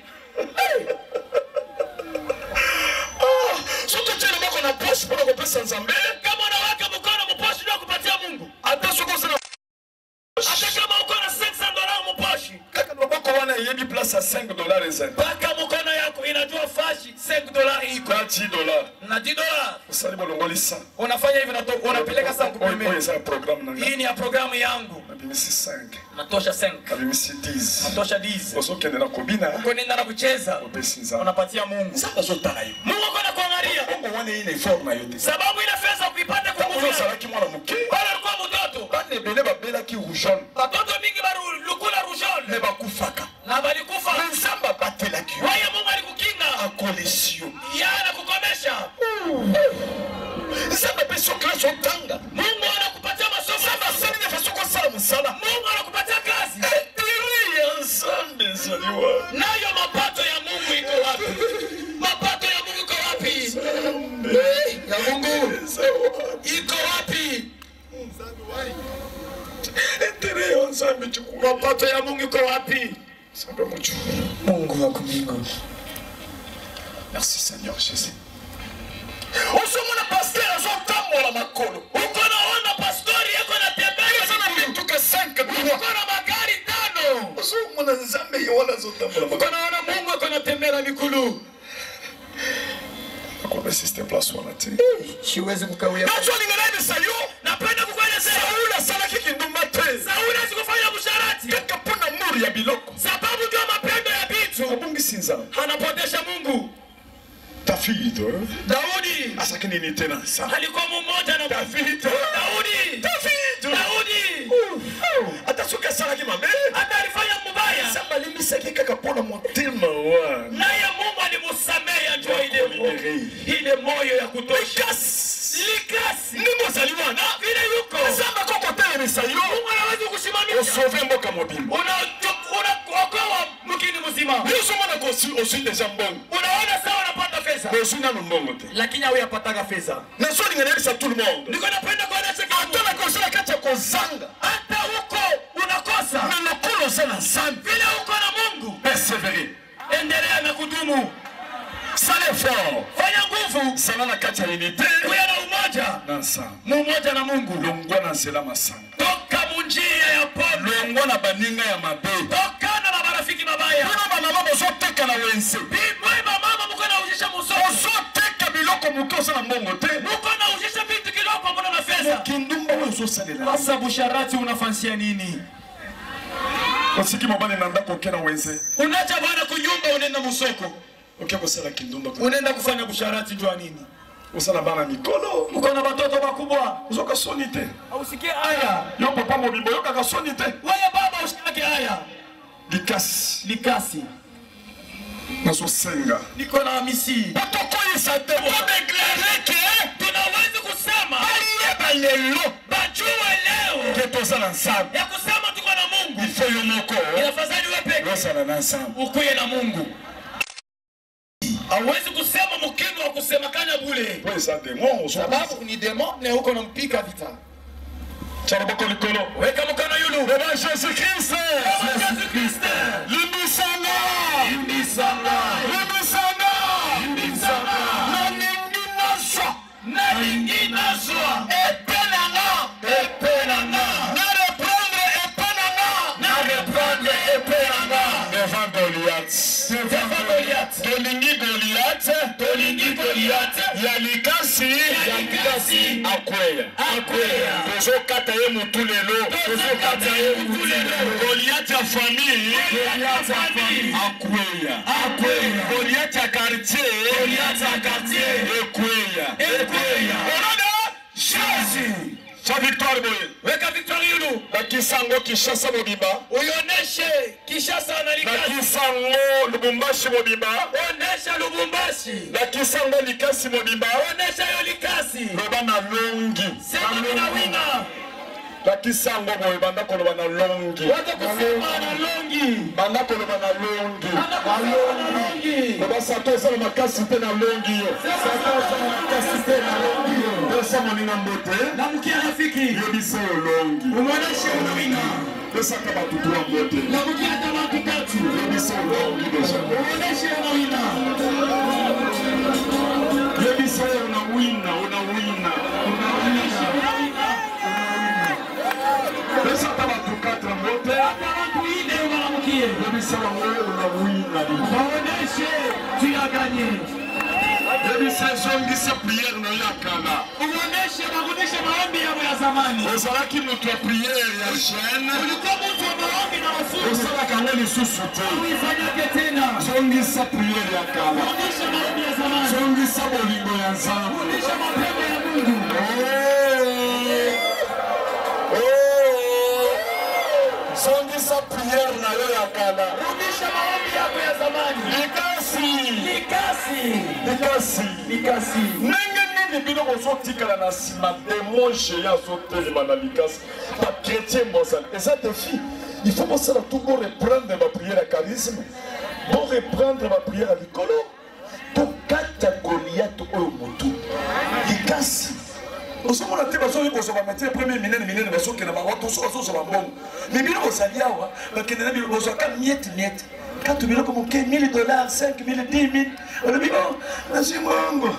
Ah, surtout tu le moko na poche pour ko pesa nzambe. Kama unaweka mkono mposhi ndio kupatia Mungu. Hata soko sana. Hata kama uko na cinq cents dollars mposhi. Kaka ndo bako wana yebi place à cinq dollars nzambe. Baka mkono yako inajua fashi cinq dollars iko. Na dix dollars. Na dix dollars. Usali bolongoli sa. Unafanya hivi na unapeleka sana kupimia. Oye ça programme nanga. Hii ni ya programu yangu. Na bimisi cinq. Natosha cinq. Na bimisi dix. Natosha dix. Oso kende na kobina. Uko nenda na kucheza. Opesi nzambe. Unapatia Mungu. Sasa zote na hiyo. Mungu ana kuangalia. Mungu wane ile forme na yote. Sababu ile pesa ukipata kwa Mungu. Mungu salaki mwana muke. Wala alikuwa mtoto. Bane bele babela ki rougeole. Watoto mingi baru lukula rougeole. Ne bakufaka. Na balikufa. Nzamba batela ki. Waya Mungu alikukinga. Akolesio. Yana kukomesha. Nzamba peso classe otanga. Mungu anakupatia masomo. Nzamba sani ne faso ko sala musala. Mungu anakupatia kazi. Ndiyo nzambe zaliwa. Nayo mapato ya Mungu iko wapi? Mapato ya Mungu iko wapi? Ya Mungu iko wapi? Entere nzambe chukua. Mapato ya Mungu iko wapi? Nzambe muchu. Mungu wako mbingu. Merci Seigneur Jésus. Osomona pasteur azotambola makolo. Uko naona pastori yako anatembea sana mituka cinq uko na magari tano. Osomona nzambe yona azotambola makolo. Uko naona Mungu ako anatembea na mikulu. Kwa system place wana te. Siwezi kukawia. Nacho ningana sayo. Napenda kukuelezea. Saula sala kikindumba te. Sauli asikufanya msharati. Kaka pona muri ya biloko. Sababu ndio mapendo ya vitu. Abungi sinza. Anapotesha Mungu. David. Daudi. Asaki nini tena sa. Alikuwa mmoja na David. Daudi. David. Daudi. Atasuka sala kimame. Hata alifanya mbaya. Samba limisaki kaka pona motema wa. Naye Mungu alimusamea njoo ile moyo. Ile moyo ya kutosha. Likasi. Ndimo zaliwa na vile yuko. Samba koko tele sayo. Mungu anaweza kusimamisha. Osove mboka mobimbo. Una unaokoa mkini mzima. Yesu mwana kosi osi deja mbongo. Unaona sawa unapata pesa. Osi na mbongo te. Lakini hawe yapataga pesa. Na sio ningeleza tout le monde. Niko napenda kuonesha kitu. Hata na kosa kacha kozanga. Hata huko unakosa. Na nakolo sana sana. Vile uko na Mungu. Persévérer. Endelea na kudumu. Sale fort. Fanya nguvu. Sana na kacha unité. Kuya na umoja. Nansa. Mmoja na Mungu. Longwa na zela masanga. Toka munjia ya pombe. Longwa na baninga ya mabe. Toka na marafiki mabaya. Kuna bana mama zoteka na wense. Wewe mama mko na ujisha musoko. Zoteka biloko mukosa na mbongo te. Mko na ujisha vitu kidogo mbona na pesa. Kindumba wewe uzosalela. Sasa busharati unafansia nini? Osiki mabane na ndako kena wense. Unacha bwana kunyumba unaenda musoko. Okia kusala kindumba. Unaenda kufanya busharati njoo nini? Usana bana mikolo. Mko na watoto wakubwa. Uzoka soni te. Ausikie haya. Yo papa mobimbo yo kaka soni te. Wewe baba usikie haya. Likasi. Likasi. Nazo senga. Niko na misi. Protokoli sa te. Pour déclarer que tunaweza kusema aliyeba lelo. Bajua leo. Ketoza na nsabu. Ya kusema tuko na Mungu. Ifo yo moko. Inafadhali wewe peke. Rosa na nsabu. Ukuye na Mungu. Hauwezi kusema mkino wa kusema kana bure. Wewe sa demo. Sababu ni demo na uko nampika vita. Charaboko likolo. Weka mkono yulu. Baba Jésus Christ. Yesu Kristo. Limbisanga. Limbisanga. Limbisanga. Limbisanga. Na ningi naswa. Na ningi naswa. Epenanga. Epenanga. Na reprendre epenanga. Na reprendre epenanga. Devant Goliath. Devant Goliath. Tolingi Goliath. Tolingi Goliath. Ya likasi. Ya likasi. Akweya. Akweya. Tozo kata ye mutu lelo. Tozo kata ye mutu lelo. Goliath ya famille. Goliath ya famille. Akweya. Akweya. Goliath ya quartier. Goliath ya quartier. Ekweya. Ekweya. Onada. Jésus. Sa victoire boye. Weka victoire yulu. Bakisango Kishasa mobimba. Uyoneshe Kishasa na Likasi. Bakisango Lubumbashi mobimba. Onesha Lubumbashi. Bakisango Likasi mobimba. Onesha yo Likasi. Loba na longi. Sema mina wina. bakisa ngo boye banda koloba na longi. Wata kusema na longi. Banda koloba na longi. Banda kusema na longi. Baba sato sa makasi te na longi yo. Sato sa makasi te na longi yo. Pesa moninga mbote. Na mkia rafiki. Yebise longi. Umwoneshe unawina. Pesa kaba tutua mbote. Na mkia kama tukatu. Yebise longi deja. Umwoneshe unawina. Yebise unawina, unawina. Unawina. Pesa kaba tukatu mbote. Hata watu ine wanamkie. Yebise unawina. Umwoneshe tuyaganye. Yebise zongisa prière na yakala. Umwoneshe makuneshe maombi yao ya zamani. Ozalaki mutu ya prière ya jeune. Ulikuwa mtu wa maombi na wasuku. Osalaka ngo lisusu te. Uifanyake tena. Zongisa prière ya kala. Umwoneshe maombi ya zamani. Zongisa bolingo ya Nzambe. Umwoneshe mapendo ya Mungu. Oh! Oh! Zongisa prière na yo ya kala. Rudisha maombi yako ya zamani. Likasi. Likasi. Likasi. Likasi. Nenge nini bino kozotikala na nsima démon géant azotelema na likasi bachrétien bozali eza défi. Il faut bosala tout bo reprendre baprière ya charisme, bo reprendre baprière ya likolo, tokata Goliath oyo motu likasi. Ozomona te bazoyi kozwa bametiere premier minene minene bazokenda bango tozozwa mbongo me bino bozali awa bakende na bino bozwaka miete miete katu biloko moke mille dollars cinq mille dix mille olobi o nazwi mongo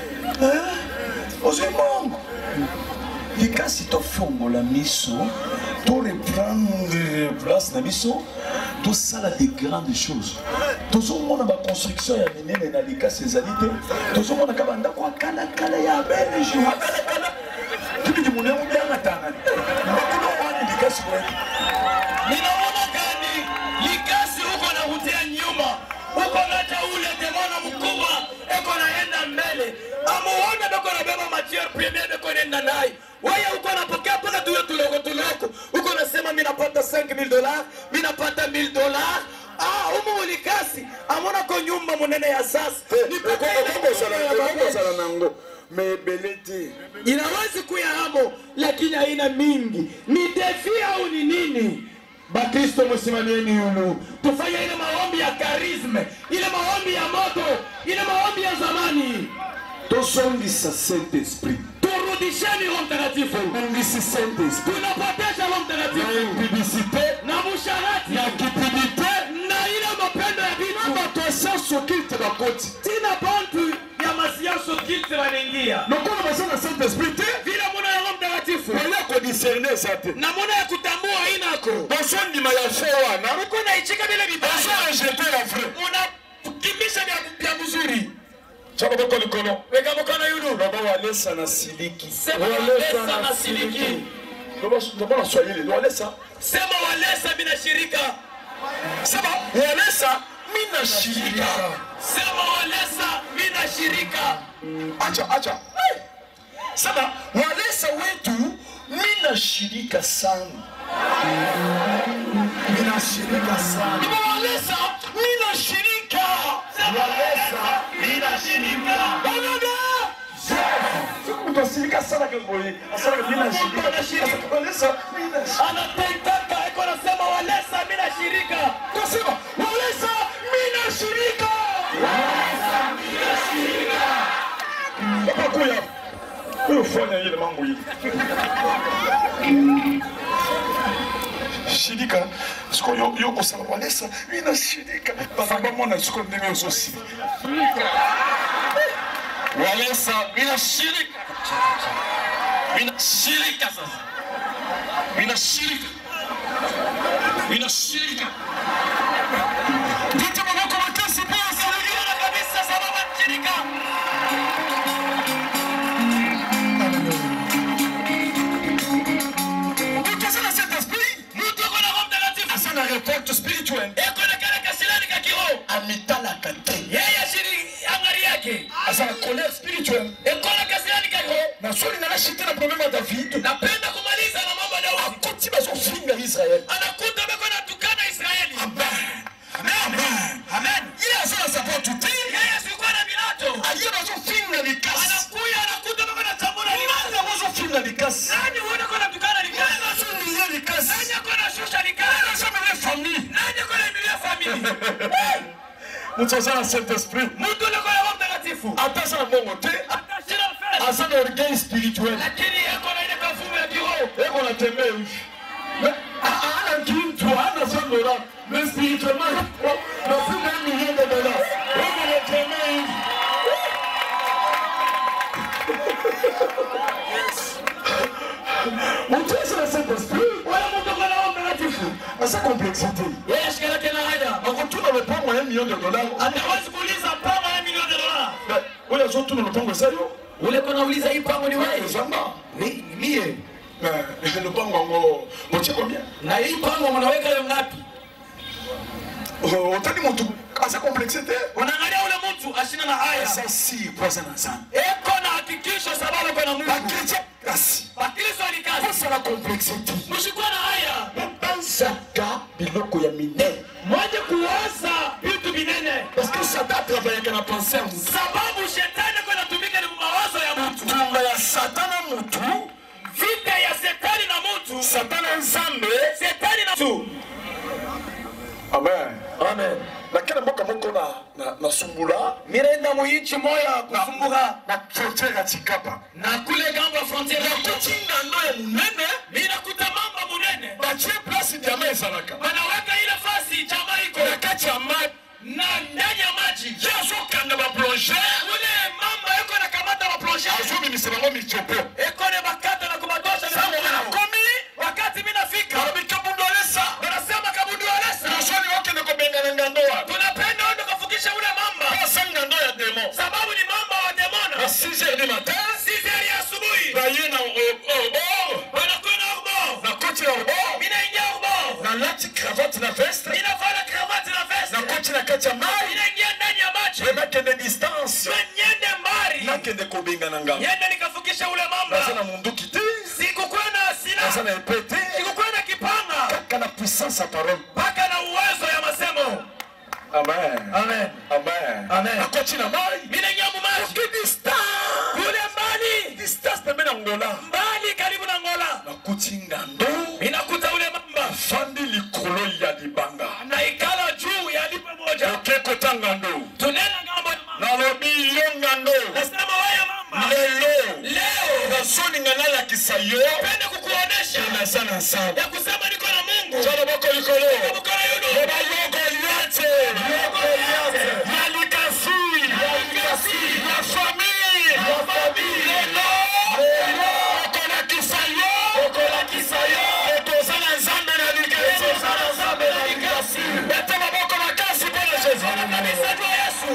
ozwi mongo likasi tofongola miso to reprendre place na biso tosala de grandes choses tozomona baconstruction ya minene na likasi ezali te tozomona ka bandako akalakala ya bele jour akalakala tubidi munemu byangatangani bakuna wani likasi weki Ninaona gani likasi huko na kutia nyuma. Huko nata ule demona mkubwa eko naenda mbele. Amuona doko na beba matière première doko nenda naye. Wewe huko napokea paka tuyo tuloko tuloko. Huko nasema mimi napata cinq mille dollars, mimi napata mille dollars. Ah, umu likasi amona ko nyumba munene ya sasa. nipoko sala sala nango me beleti Inawezi kuya hamo lakini haina mingi. Ni defi au ni nini? Bakristo msimamieni yulu. Tufanye ile maombi ya karisme, ile maombi ya moto, ile maombi ya zamani. tosongisa Saint Esprit Turudisheni Roho Mtakatifu. ongisi Saint Esprit Tunapotesha Roho Mtakatifu impudicité na musharati ya kipidité na ile mapendo ya vitu. batoasiaso kilte bakoti Tina bantu ya masiaso kilte wanaingia. nokona basana Saint Esprit te Vile muna ya Roho Mtakatifu oya kodiscerne eza te na muna ya kutambua inako. bozondima ya fe wana Uko na ichika vile vibaya. bazorejete ya vrai Unakimbisha vya mzuri. chaba boko likolo Weka mkono yulu. baba walesa na siliki Sema walesa na siliki. ndobona swahili walesa Sema walesa mina shirika. sema walesa mina shirika Sema walesa mina shirika. acha acha sema walesa wetu mina shirika sana mina shirika sana Sema walesa mina shirika walesa mina shirika. Bwana Utasirika sana kwenye asana mina shirika walesa mina shirika Anataka eko nasema walesa mina shirika. Kasema walesa mina shirika Walesa mina shirika. Papa kuya huyo fanya ile mambo hivi shirika siko yo yo kusala walesa mina shirika baba mona siko ndenge uzosi walesa mina shirika mina shirika sasa mina shirika mina shirika Tete maboko makasi pia Saligana kabisa sababu shirika. Ukasema Saint Esprit Mtu ako na Roho Mtakatifu. asana report spiritual Eko na kale kasilani ka kiroho. amitala kate Yeye shiri angari yake. asana colère spirituelle Eko na kasilani ka kiroho. na swali na shite na problème ya David Napenda kumaliza na mambo ya Daudi. akoti bazofinga Israël Anakuta beko natukana Israeli. amen Amen. Amen. ile asana support tu Yeye sikuwa na minato. aliye bazofinga likasi Anakuya anakuta beko na tambura ni nani bazofinga likasi nani uone kwa natukana ni gani? Mtu azana Saint-Esprit. Mtu ule kwa Roho Mtakatifu. Atasa na Mungu te. Atashina fedha. Asana orgueil spirituel. Lakini yako na ile kafumu ya kiroho. Eko na tembea hivi. Ana kitu ana sana la. Mais spirituellement, na fume un million de dollars. Eko na tembea hivi. Mtu azana Saint-Esprit. Wala mtu kwa Roho Mtakatifu. Asa complexité. Yeye shikana tena haya. Akutuna mpango ya un million de dollars. Atawezi kuuliza pango ya milioni ya dola. Ule zote tunapanga sayo. Ule kuna uliza hii pango ni wewe. Zamba. Ni mie. Eh, ndio pango ngo. Moche combien? Na hii pango mnaweka leo ngapi? Oh, utani mtu asa complexité. Unaangalia ule mtu ashina na haya. Asa si poza na sana. Eko na hakikisho sababu kuna Mungu. Bakristo kasi. Bakristo alikasi. Poza na complexité. Mshikwa na haya. Saka biloko ya minene. Mwaje kuwaza vitu vinene. Parce que Satan travaille na pensée. Sababu shetani kwa anatumika ni mawazo ya mtu. Tuma ya Satana mtu. Vita ya shetani na mtu. Satana nzambe. Shetani na mtu. Amen. Amen. Lakini mboka moko na na, na sumbula. Mirenda muichi moya kusumbuka Na frontière ya Chikapa. na kule gambo ya frontiere ya Kuchinga ndoe munene. mina kutamamba munene. Bachie place jamaa ezalaka. Wanaweka ile fasi chama iko Na kati ya maji. na ndani ya maji. Yesu kanda ba plonger. Ule mama yuko na kamata wa plongeur. Azumi misebango michopo. Eko ne bakata na kubatosha Sawa na komi. wakati mimi nafika. Kabikabundolesa. Wanasema kabundu alesa. Maswali wake ni kubenga na ndoa. Tunapenda ndo kafukisha ule mama. Pasanga ndoa ya demo. Sababu ni mama wa demona. À six heures du matin. six heures ya asubuhi. Baye na obo. Wanakwenda huko. Na koti ya obo. Mimi naingia huko. Na lati cravate na veste. Ninafanya kravati na veste. Na koti na kati ya maji. Ninaingia ndani ya maji. Wema kende distance. Nyende mbali. Na kende kubenga na ngamba. Nyende nikafukisha ule mama. Nasa na munduki te. Sikukuwa na Nasa silaha. na epete. Sikukuwa na kipanga. Kaka na puissance à parole. Paka na uwezo ya masemo. Amen. Amen. Amen. Amen. Na koti na maji. Mimi naingia mu maji. Que distance. Kule mbali. Distance pembe na ngola. Mbali karibu na Ngola. Na koti ngando. Ninakuta ule mamba. Fandi likolo ya libanga. Anaikala juu ya lipe moja. Okeko tangando. Tunena ngambo ya mamba. Na lobi yongando. Nasema wewe mamba. Lelo. Leo. Na soni ngana la kisayo. Pende kukuonesha. Na sana sana. Ya kusema niko na Mungu. Jana boko likolo. Mkono yudo. Baba yoko yote. Yoko yote. Yalikasi. Yalikasi. La famille. La famille. Lelo. Lelo. Oko la kisayo. Oko la kisayo. Eko sana zambe na likasi. Eko sana zambe na likasi. Bete maboko na kasi pele Jésus. Kanisa tu Yesu.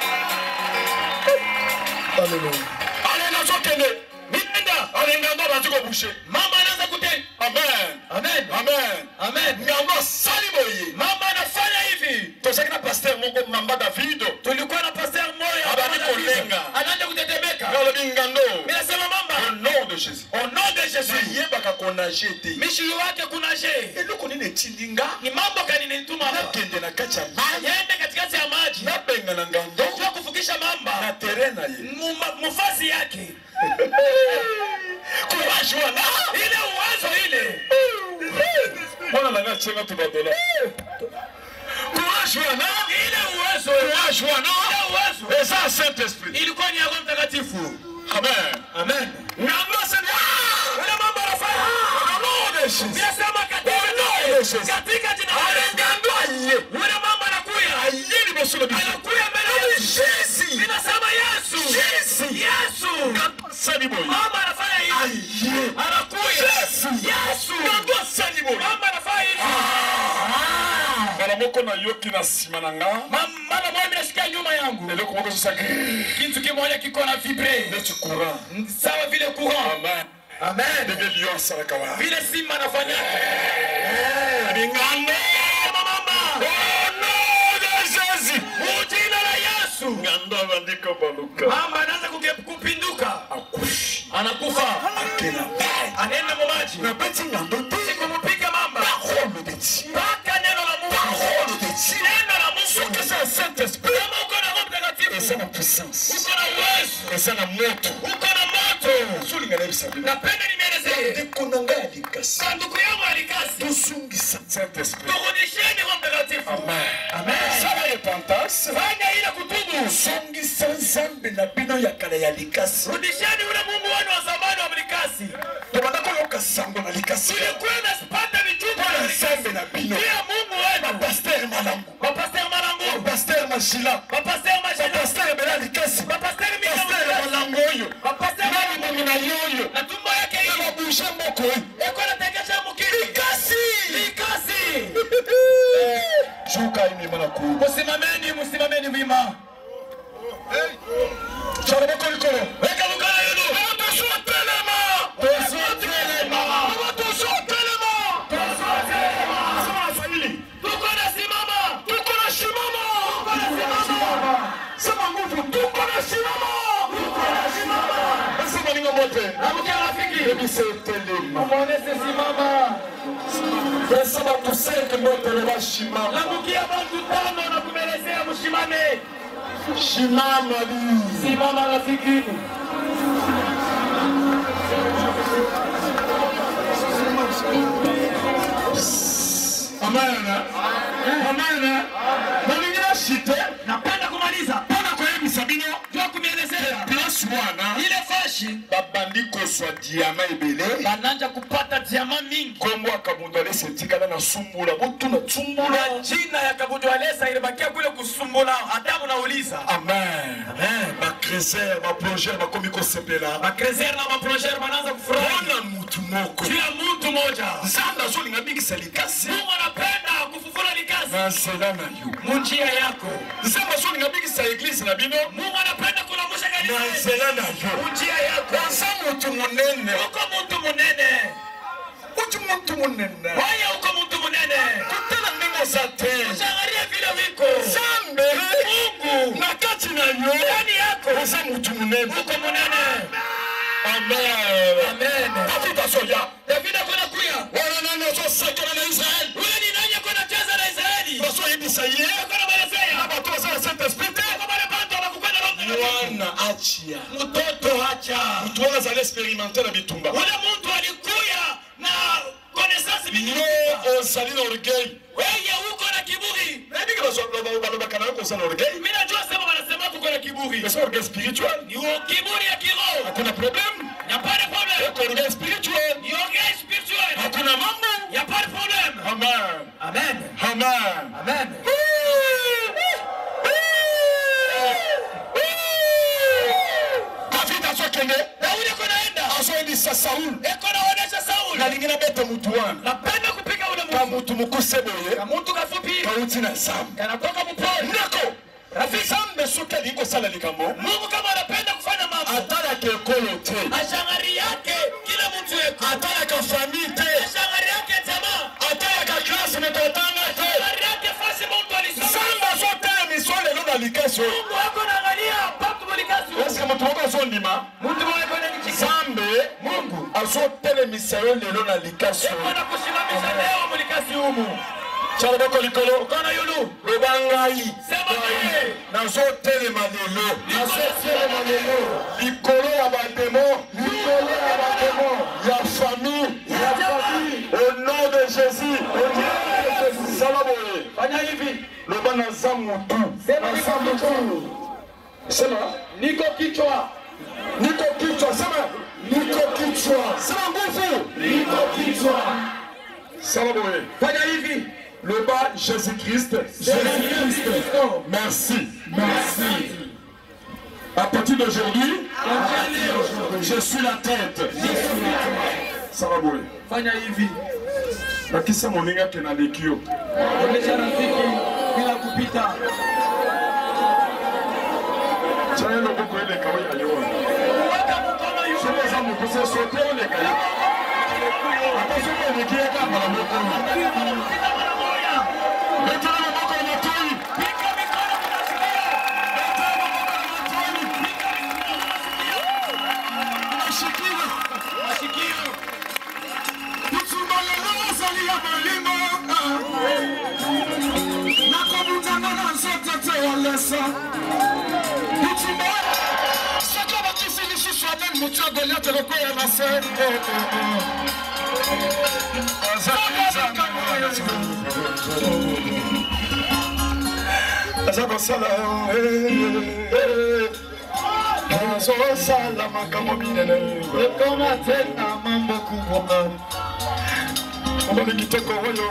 Alléluia. Allez, na zokene. Ninaenda. Allez, ngando baziko boucher. Mama anaanza kutenda. Amen. Amen. Amen. Amen. Ngando saliboye. Mama anafanya hivi. Tosaki na pasteur moko mamba Davido. Tulikuwa na pastor mmoja Abani kolenga. anaanza kutetemeka. Ngalo bingando. Mimi nasema mama, Au nom de Jésus. au nom de Jésus. Yebaka kona jete. Mishiri wake kuna je. Eloko nini tindinga. Ni mambo gani nilituma hapa? Nakende na kati ya maji. Yende katikati ya maji. Na benga na ngando. Ndio kufukisha mamba. Na terrain na ye. Muma- Mufasi yake. Courage wana. Ile uwezo ile. Mwana nanga chenga tubadola. Courage wana. Ile uwezo. Courage wana. Ile uwezo. Eza Saint-Esprit. Ilikuwa ni ya Roho Mtakatifu. Amen. Amen. Ngando sema. Ile mambo anafanya. Au nom de Jésus. Ninasema katika katika jina la Yesu. Ngando aye. Yule mama anakuya. Aye ni boso biso. Anakuya mbele ya Jésus. Ninasema Yesu. Jésus. Yesu. Sani boy. Mama anafanya hivi. Aye. Anakuya. Yesu. Yesu. Ngando sani boy. Mama anafanya hivi. Bala moko na yoki na sima na nga. Mama mama mmoja anashikia nyuma yangu. Eloko moko sasa. Kitu kimoja kiko na vibre. Netu courant. Sawa vile courant. Amen. Amen. Dege lion saraka wa. Vile simba anafanya. Ngando. Mama. Au nom de Jésus. Jina la Yesu. Ngando abandiko baluka. Mama anaanza kuge- kupinduka. Akushi. Anakufa. Akena bai. Anaenda mu maji. Na beti ngando te. Sikumpiga mama. Parole de Dieu. Mpaka neno la Mungu. Parole de Dieu. Neno la Ce Mungu. que c'est un Saint-Esprit. Kama uko na Roho Mtakatifu. Et ça la puissance. Uko na uwezo. Et ça la moto. Uko na moto. Soli ngana bisabi. Napenda nimeelezee. Dekonanga ya likasi. Sanduku yangu alikasi. Tusungisa Saint-Esprit. Turudisheni Roho Mtakatifu. Amen. Amen. Sala repentance. grâce. Fanya ile kutubu. Songisa nzambe na bino ya kala ya likasi. Rudisheni ule Mungu wenu wa zamani wa likasi. Tobanda koyoka sango na likasi. Tulikwenda sipata michupa ya nzambe na bino. Pia Mungu wenu. Pasteur Malangu. Pasteur Malangu. Pasteur Mashila. Pasteur Mashila. Pasteur Bela likasi. Pasteur Pasteur Malangu oyo. Pasteur Malangu na yoyo. Na tumbo yake hiyo. Na mabusha mboko oyo. Eko na tekesha mukini. Likasi. Likasi. Shuka imi mana ku. Musimameni, musimameni wima. Chara boko likolo. Weka mukala yulu. Toso telema. Toso telema. Toso telema. Toso telema. Sama family. Tuko na simama. Tuko na simama. Tuko na simama. Sama nguvu. Tuko na simama. Tuko na simama. Sama ningo mote. Namukia rafiki. Ebi se telema. Muonese simama. Sama tuseke mote leba shimama. Namukia bantu tano na kumelezea mshimame. Shimama li. Simama rafiki. Amana. Amana. Nalingira shite. Napenda kumaliza. Pona kwa hivi sabino. Jua kumelezea. Plus one. Ile fashi. Babandiko swa diama ebele. Bananja kupata diama mingi. Kongo akabundwale setikana na sumbula. Mutu na tumbula. Na jina ya kabundwalesa ilibakia kule kusumbula. Adamu na uliza. Amen. Amen. Ba krezer, ba plongeur, ba komiko sepela. Ba krezer na ba plongeur bananza kufurahi. Ona mutu moko. Kila mtu moja. Zanda zoli ngabiki salikasi. Mungu anapenda kufufula likasi. Na sela na yu. Munjia yako. Zamba zoli ngabiki sa eglise na bino. Mungu anapenda kulamusha kanisa. Na sela na yu. Munjia yako. Za mutu munene. Uko mtu munene. Utu mutu munene. Waya uko mtu munene. Kutana mbingo za te. Ushangaria vile wiko. Zambe. Mungu. Na kati na yu. Ndani yako. Za mutu munene. Uko munene. Amen. Amen. David asoya. David akona kuya. Wana nani asosakana na Israel. Ule ni nani akona cheza na Israeli? Baso yebisa ye. Akona balazea. Na bato basala Saint-Esprit. Kwa bale bantu abakukwenda roho. Mwana achia. Mtoto acha. Mtu wana zale experimenter na bitumba. Ule mtu alikuya na connaissance mingi. No ozali na orgueil. Wewe uko na kiburi. Nani kama so baba baba baba kana ko sana orgueil. Mimi najua sema wanasema tuko na kiburi. Mais c'est orgueil spirituel. Ni kiburi ya kiroho. Hakuna problem. Y a pas de problème. C'est orgueil spirituel. Ni orgueil spirituel. Hakuna mambo. Y a pas de problème. Amen. Amen. Amen. Amen. David asokende. Daudi konaenda. Asoendisa Saul. Eko naonesha Saul. Nalingina beta mutu wana. Napenda kupiga ule Ka mtu. mutu mukuse boye. Kama mtu kafupi. Kauti na Sam. Kanatoka mpole. Ndako. Rafiki. Zambe suka liko sala likambo. Mungu kama anapenda kufanya mambo. Atala ke kolo te. Ashangari yake kila mtu yeko. Atala ka famille te. Ashangari yake jamaa. Atala ka classe metotanga te. Ashangari yake fasi mtu alisoma. Zambe azotala misole lelo na likasi oyo. Mungu wako naangalia patu mulikasi. Eske mutu moko azondima? Mtu mmoja kwenda kichika. Zambe Mungu azotelemisa yo lelo na likasi Eko oyo. na kusimamisha leo mulikasi humu. Chala boko likolo. Ukona yulu. Loba ngai. Sema ngai. Nazotelema lelo. Nazotelema lelo. Likolo ya bademo. Likolo ya bademo. Ya famille. Ya famille. Au nom de Jésus. Au nom de Jésus. Salaboye. Fanya hivi. Loba naza mutu. Sema niko mtu. Sema. Niko kichwa. Niko kichwa. Sema. Niko kichwa. Sema nguvu. Niko kichwa. Salaboye. Fanya hivi. Le bas Jésus-Christ. Jésus-Christ. Merci. Merci. À partir d'aujourd'hui, je suis la tête. Salaboye. Fanya hivi. Nakisa moninga kena lekio. Onesha rafiki bila kupita. Chaya loboko ele kawe aliona. Weka mkono yule. Sema za mukuse sote ole kayo. Atosoko nikia kama na mkono. Pita mara moja. Leta loboko na matoi. Pika mikono kunasikia. Leta loboko na matoi. Ashikile. Ashikio. Kutsumala na sali ya malimo. Nakobutana na nzoto te walesa. Kutsumala. Saka bakisi lisusu amen mutu Goliath lokoya na se. Aza kosala azosala makambo minene ekoma tena mambo kubwa obali kitoko oyo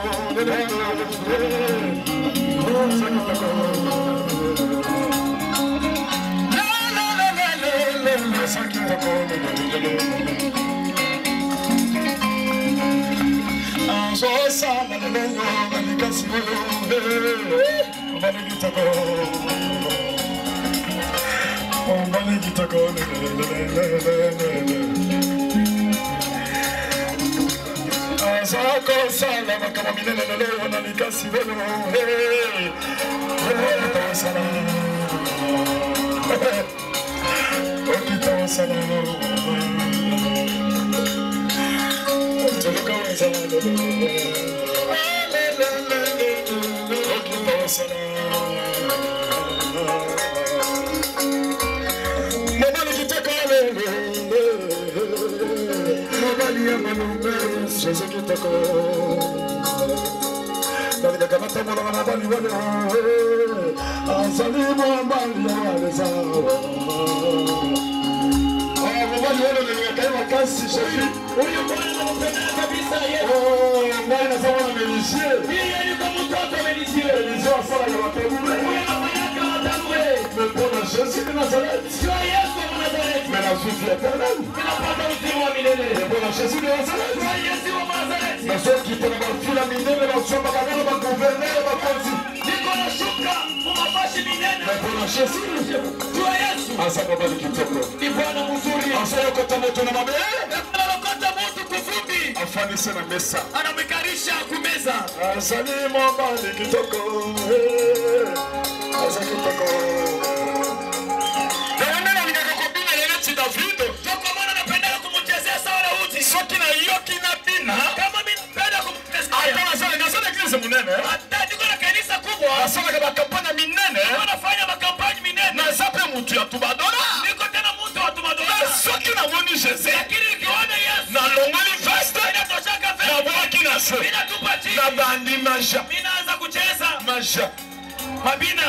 azosala lelo malikasi oyo obali kitoko obali kitoko azako sala makambo minene lelo na likasi lelo okitosala okitosala toluka wezala okitosala mobali kitoko lelo mobali ya malumbe Jésus kitoko Dali kamata mwana wana bali wale azali mwambali ya wale zawa ah mwambali wale ni kaiwa kasi Jésus huyu bwana anapenda kabisa yeye oh mbali na sawa na melishie yeye ni kama mtoto melishie melishie sala ya watu huyu anafanya kama tamwe mbona Jésus ni Nazareth sio Yesu wa Nazareth mena sufi ya tena ninapata uzima wa milele mbona Jésus ni Nazareth sio Yesu wa Nazareth na sio kitana bafila milele na sio bagana ba gouverneur ba konzi niko na shuka mumafashi milele mbona Jésus sio Yesu asa baba kitoko ni bwana mzuri asa yokota moto na mabe anakota moto kufumbi afanise na mesa anamekarisha kumeza azali mama ni kitoko asa kitoko Dawana nikakakobina lele chi David toko mwana napenda kumchezea sawa na uti soki na yoki na bina kama mimi napenda kumchezea hapana sana na sana kile munene hata niko na kanisa kubwa sana kama kampanya minene wanafanya makampanya minene na sape mtu ya tubadora niko tena mtu wa tubadora soki na mwoni Yesu lakini ukiona Yesu na longoli fast inatoshaka vile na baki na sio inatupa chini na bandi masha ninaanza kucheza masha mabina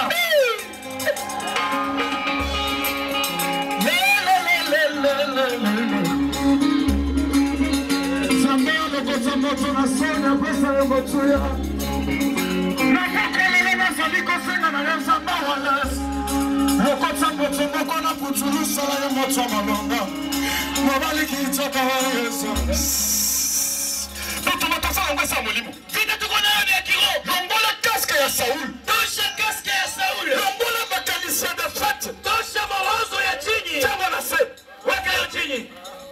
Zambiano kosa moto na sonya pesa ya motuya Nakakelele na saliko senga na ya zamba walas Mokota moto moko na kuturusa ya moto malonga Mabali kitaka wa Yesu Tutu matasa longwesa mulimu Vita tuko na yoni ya kiro Longola kaske ya Saul Tosha kaske ya Saul Longola makanisi ya defat Tosha mawazo ya chini Chama na se Weka yo chini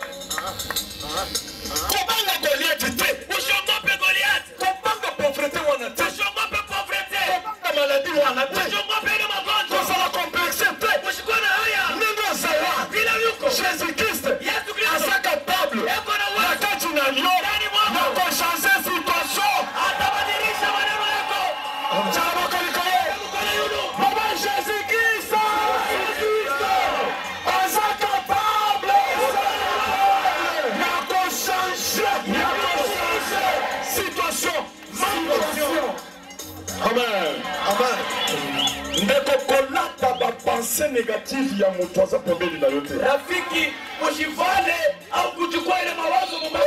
Kubanga Goliath te Ushongope Goliath Kubanga pauvreté wana te Ushongope pauvreté Kubanga maladie wana te Ushongope ile magonjwa Kusala complexe te Ushikwana haya Nendo sawa Vila yuko Jésus Christ Yesu Christ Asa capable Eko na wewe Wakati na yo Nani mwako Na kwa changer situation Atabadilisha maneno yako Chama koliko Koliko yudu Baba Jésus Christ Jésus Christ Asa capable Situation. Situation. Amen. Amen. Ndeko kolata ba pensée négative ya mtu aza pembeni na yote. Rafiki, ushivale au kuchukua ile mawazo mbaya.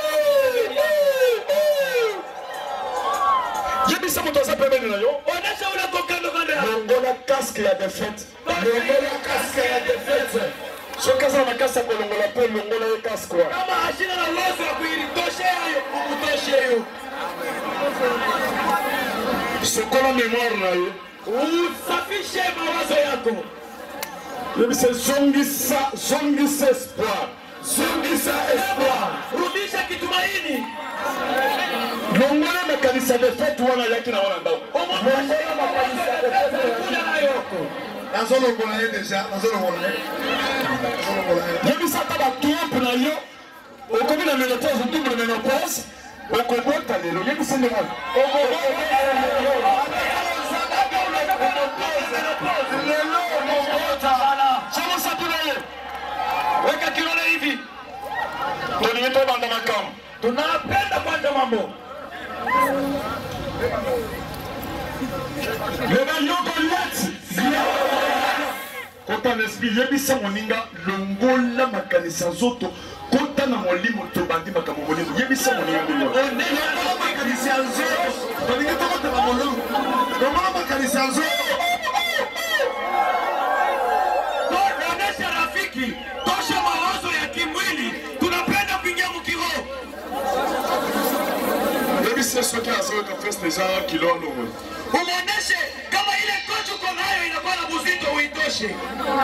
Yebisa mtu aza pembeni na yo. Onesha ule kokando kando. Longola casque ya défaite. Longola casque ya défaite. Sokaza na kasa kwa longola pe longola ye casque kwa. Kama hashina na uwezo wa kuitosha hiyo, ukutoshe hiyo. Sokola mémoire na yo. Usafishe mawazo yako. Yebisa zongisa, zongisa espoir. Zongisa espoir. Rudisha kitumaini. Longola makanisa défaite wana yaki na wana ndao. Longola makanisa défaite kuna na yoko. Nazolo bona ye déjà, nazolo bona ye. Yebisa taba trompe na yo. Okomi na ménopause, double ménopause. Okobota lelo, yebisa ne mwana. Okobota lelo. Lelo okobota. Chama sapula ye. Weka kilole hivi. Tunimetoa banda makamu. Tunapenda kwanza mambo. Leba yoko yeti. Kota l'esprit yebisa moninga longola makanisa zoto kota na molimo to bandi makambo molimo yebisa moninga ndingo longola makanisa zoto baninga to kota na molimo longola makanisa zoto Tuonesha rafiki tosha mawazo ya kimwili tunapenda kuingia mkiroho yebisa soki azo ka feste za kilono umuoneshe kama ile kocho uko nayo inakuwa na uzito uitoshe.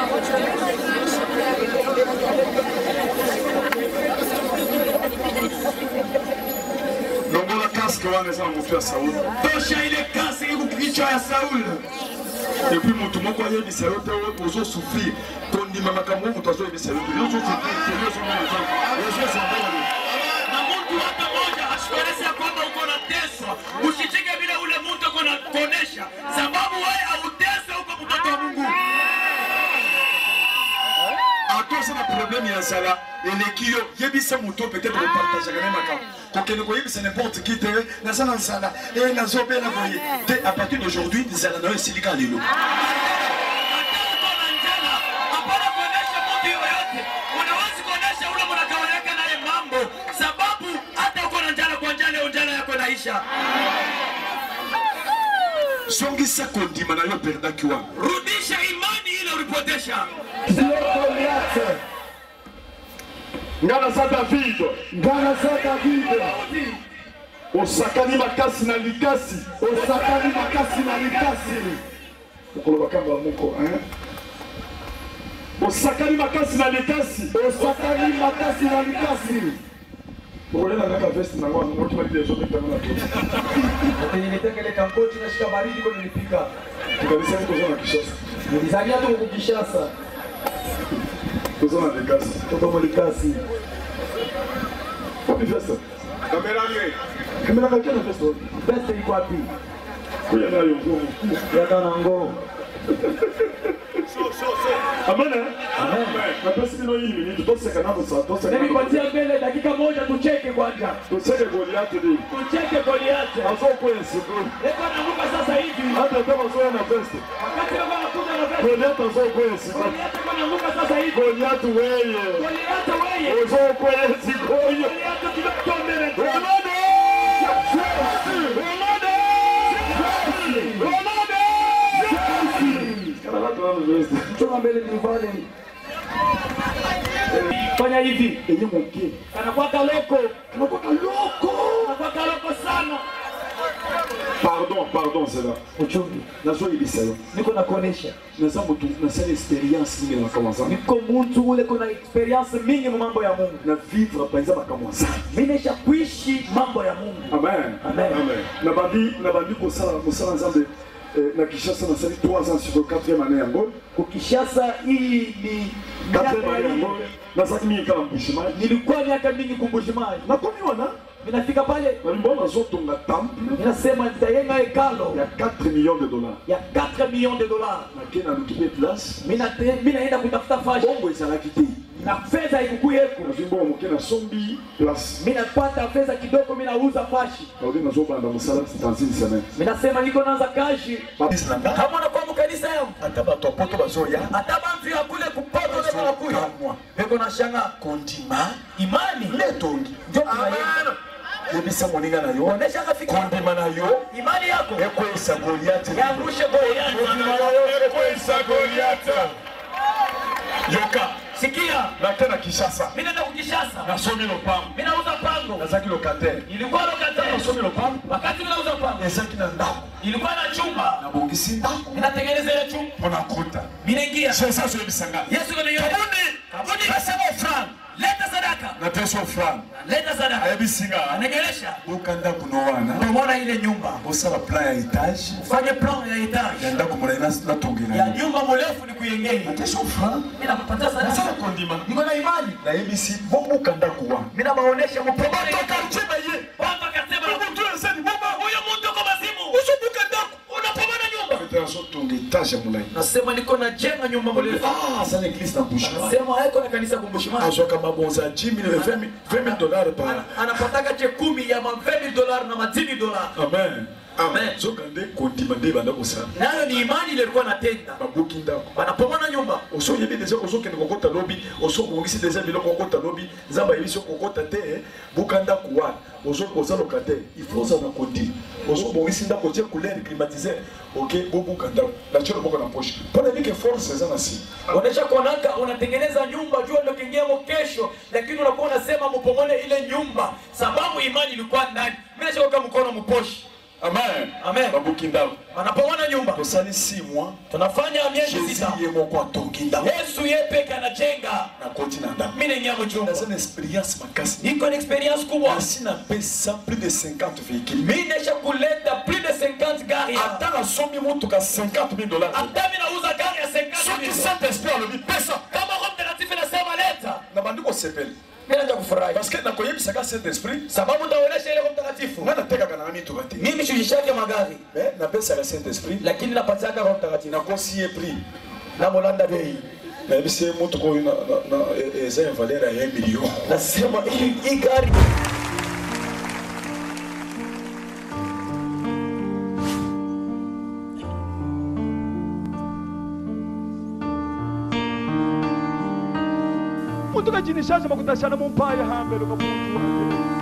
longola casque wana za mutu ya Saul Tosha ile kasi iko kichwa ya Saul. et puis mutu moko yebisa yote ozo souffrir kondima makambo mutu azo yebisa yote ozo souffrir ozo souffrir Na mtu hata moja ashikolese kwamba uko na teswa usichike vile ule mtu uko na kuonesha sababu wewe hauteswa uko mtoto wa Mungu. à cause de problème ya sala eleki yo yebisa muto peut-être repartager quand même makambo kokene ko yebisa n'importe qui te na sana sala et na zo bela boye te à partir d'aujourd'hui nzala na yo silika lelo Hata uko na njala hapana kuonesha mtu yoyote unaweza kuonesha ule mnakawareka naye mambo sababu hata uko na njala kwa njala njala yako naisha. songisa kondima na yo perdaki wa Rudisha imani ile ulipotesha. ngana sa David Ngana za David. osakani makasi na likasi Osakani makasi na likasi. okolo bakamba moko hein osakani makasi na likasi Osakani makasi na likasi. okolela ngaka veste na ngwa ngoki mali zo pekana na to Niliteka ile kampoti na shika baridi kwa nilipika. tukalisa ko zo na Kishasa Nilizalia tu kukishasa. ko zo na likasi Toto likasi. Wapi veste kamera nge kamera kakena veste Beste iko wapi? kuya nayo ngumu Ya kana ngo. Amen. Amen. Na pesi no hii minute toseka nabo saa toseka. Nani kwatia mbele dakika moja tucheke kwanza. Toseke Goliath ni. Tucheke Goliath. Azo kwensi bro. Eko anaruka sasa hivi. Hata kama zoea na veste. Wakati wako anakuja na veste. Goliath azo kwensi. Goliath eko anaruka sasa hivi. Goliath weye. Goliath wewe. Azo kwensi koyo. Goliath tunakombele. Ronaldo! Ronaldo! Ronaldo! Kana watu wana veste. Choma mbele ni vale. Fanya hivi. Enye mke. Anakuwa kaloko. Anakuwa kaloko. Anakuwa kaloko sana. Pardon, pardon c'est là. Uchungi. Nazo ibisa yo. Niko na kuonesha. Naza mtu na sana experience mingi na kama sana. Niko mtu ule kuna experience mingi mambo ya Mungu. Na vivre panza kama sana. Mimi nisha kuishi mambo ya Mungu. Amen. Amen. Amen. Na bandi na bandi ko sala ko sala nzambe na Kishasa na sali trois ans sur le quatrième année yango. Kukishasa hii ni quatrième miaka année hii. yango. Na saki mingi kama mbushimai. Nilikuwa miaka mingi kumbushimai. Na komi wana Ninafika pale na mbona zotonga temple ninasema nitayenga hekalo ya quatre millions de dollars. ya quatre millions de dollars. Na kena lukipe place. Mina mimi naenda kutafuta fashi Bongo ezalaki te. na fedha ikuku yeko. Na zimbo moke na sombi place. Mimi napata fedha kidogo, mimi nauza fashi. Na odi na zoba na musala dans une semaine. Mimi nasema niko naanza kashi. Kama unakuwa mkanisa yangu Ata ba to poto bazoya. hata bantu ya kule kupoto ndio wanakuya. Peko na shanga Kondima imani letongi. ndio tunayenga. Yebisa moninga na yo. Onesha rafiki Kondima na yo. imani yako. Eko esa Goliath. Yangushe Goliath. Yoka Sikia, na tena Kishasa mimi naenda kukishasa. na somi lopam Mimi nauza pango. na zaki locataire Ilikuwa na lokateo. somi lopam Wakati mimi nauza pango. na zaki na ndako Ilikuwa na chumba. na bongisi ndako Ninatengeneza ile chumba. mpona kota Mimi naingia. sasa so yebisanga Yesu kana yeye. Kabuni. Kabuni kasema franc. Leta sadaka. na teso franc Leta sadaka. ayebisinga Anagelesha. boka ndako no wana Unaona ile nyumba. osala plan ya etage Fanye plan ya etage. ya ndako molayi natongela Ya nyumba mrefu ni kuyengeni. na teso franc Mimi nakupatia nasala sadaka. kondima Niko na imani. nayebisi bobuka ndako wana Mimi nabaonesha mpombe. tokarcheba ye Baba akasema mtu eseni baba huyo mtu kwa mazimu. Usibuke ndako. Unapomana nyumba. ete azotonga etage etage ya mulai. Nasema niko najenga nyumba mrefu. Ah, ça l'église na Bushima. Nasema haiko na kanisa kumbushima. Ajoka mabonza dix mille vingt mille dollars par. Anapataka che kumi ya ma vingt mille dollars na ma dix mille dollars. Amen. Amen. Zokande kontimande banda kusana. Nayo ni imani ile ilikuwa natenda. Babuki ndako. Wanapomona nyumba. Oso yebi deja oso kende kokota lobi, oso kongisi deja biloko kokota lobi, zamba yebi so kokota te, bukanda kuwa. Oso koza locataire, il faut ça na konti. Oso bongisi ndako tie couleur climatisée. OK, bobu kanda. La choro boko na poche. Pona vike force za nasi. Unaisha konaka unatengeneza nyumba jua ndio kiingia kesho, lakini unakuwa unasema mpomone ile nyumba sababu imani ilikuwa ndani. Mimi nashoka mkono mposhi. Amen. Amen. Babuki ndako. Wanapomona nyumba. Tosali six mois. Tunafanya miezi sita. Jésus yemo kwa tongi ndako. Yesu yepeke anajenga. Na konti na ndako. Mimi naingia mchumba. C'est une expérience makasi. Iko ni experience kubwa. Asi na pesa plus de cinquante véhicules. Mimi nisha kuleta plus de cinquante gari. Hata na somi mtu ka cinquante mille dollars. Hata mimi nauza gari ya cinquante mille. Soki Saint-Esprit alobi pesa. Kama Roho Mtakatifu anasema leta. Na bandiko sepeli. Mimi naanza kufurahi. Parce que na koyebisa ka Saint-Esprit. Sababu ndaonesha ile Roho Mtakatifu. Ngana teka kana mimi tukati. Mimi shujishake magari. Mais na pesa ka Saint-Esprit. Lakini napatiaka Roho Mtakatifu. Na kosi prix. Na molanda bei. Na bisi mtu ko na na eza valeur ya un million. Nasema hii gari Mutuka jinishaje makutashana mumpaya hambele kwa Mungu.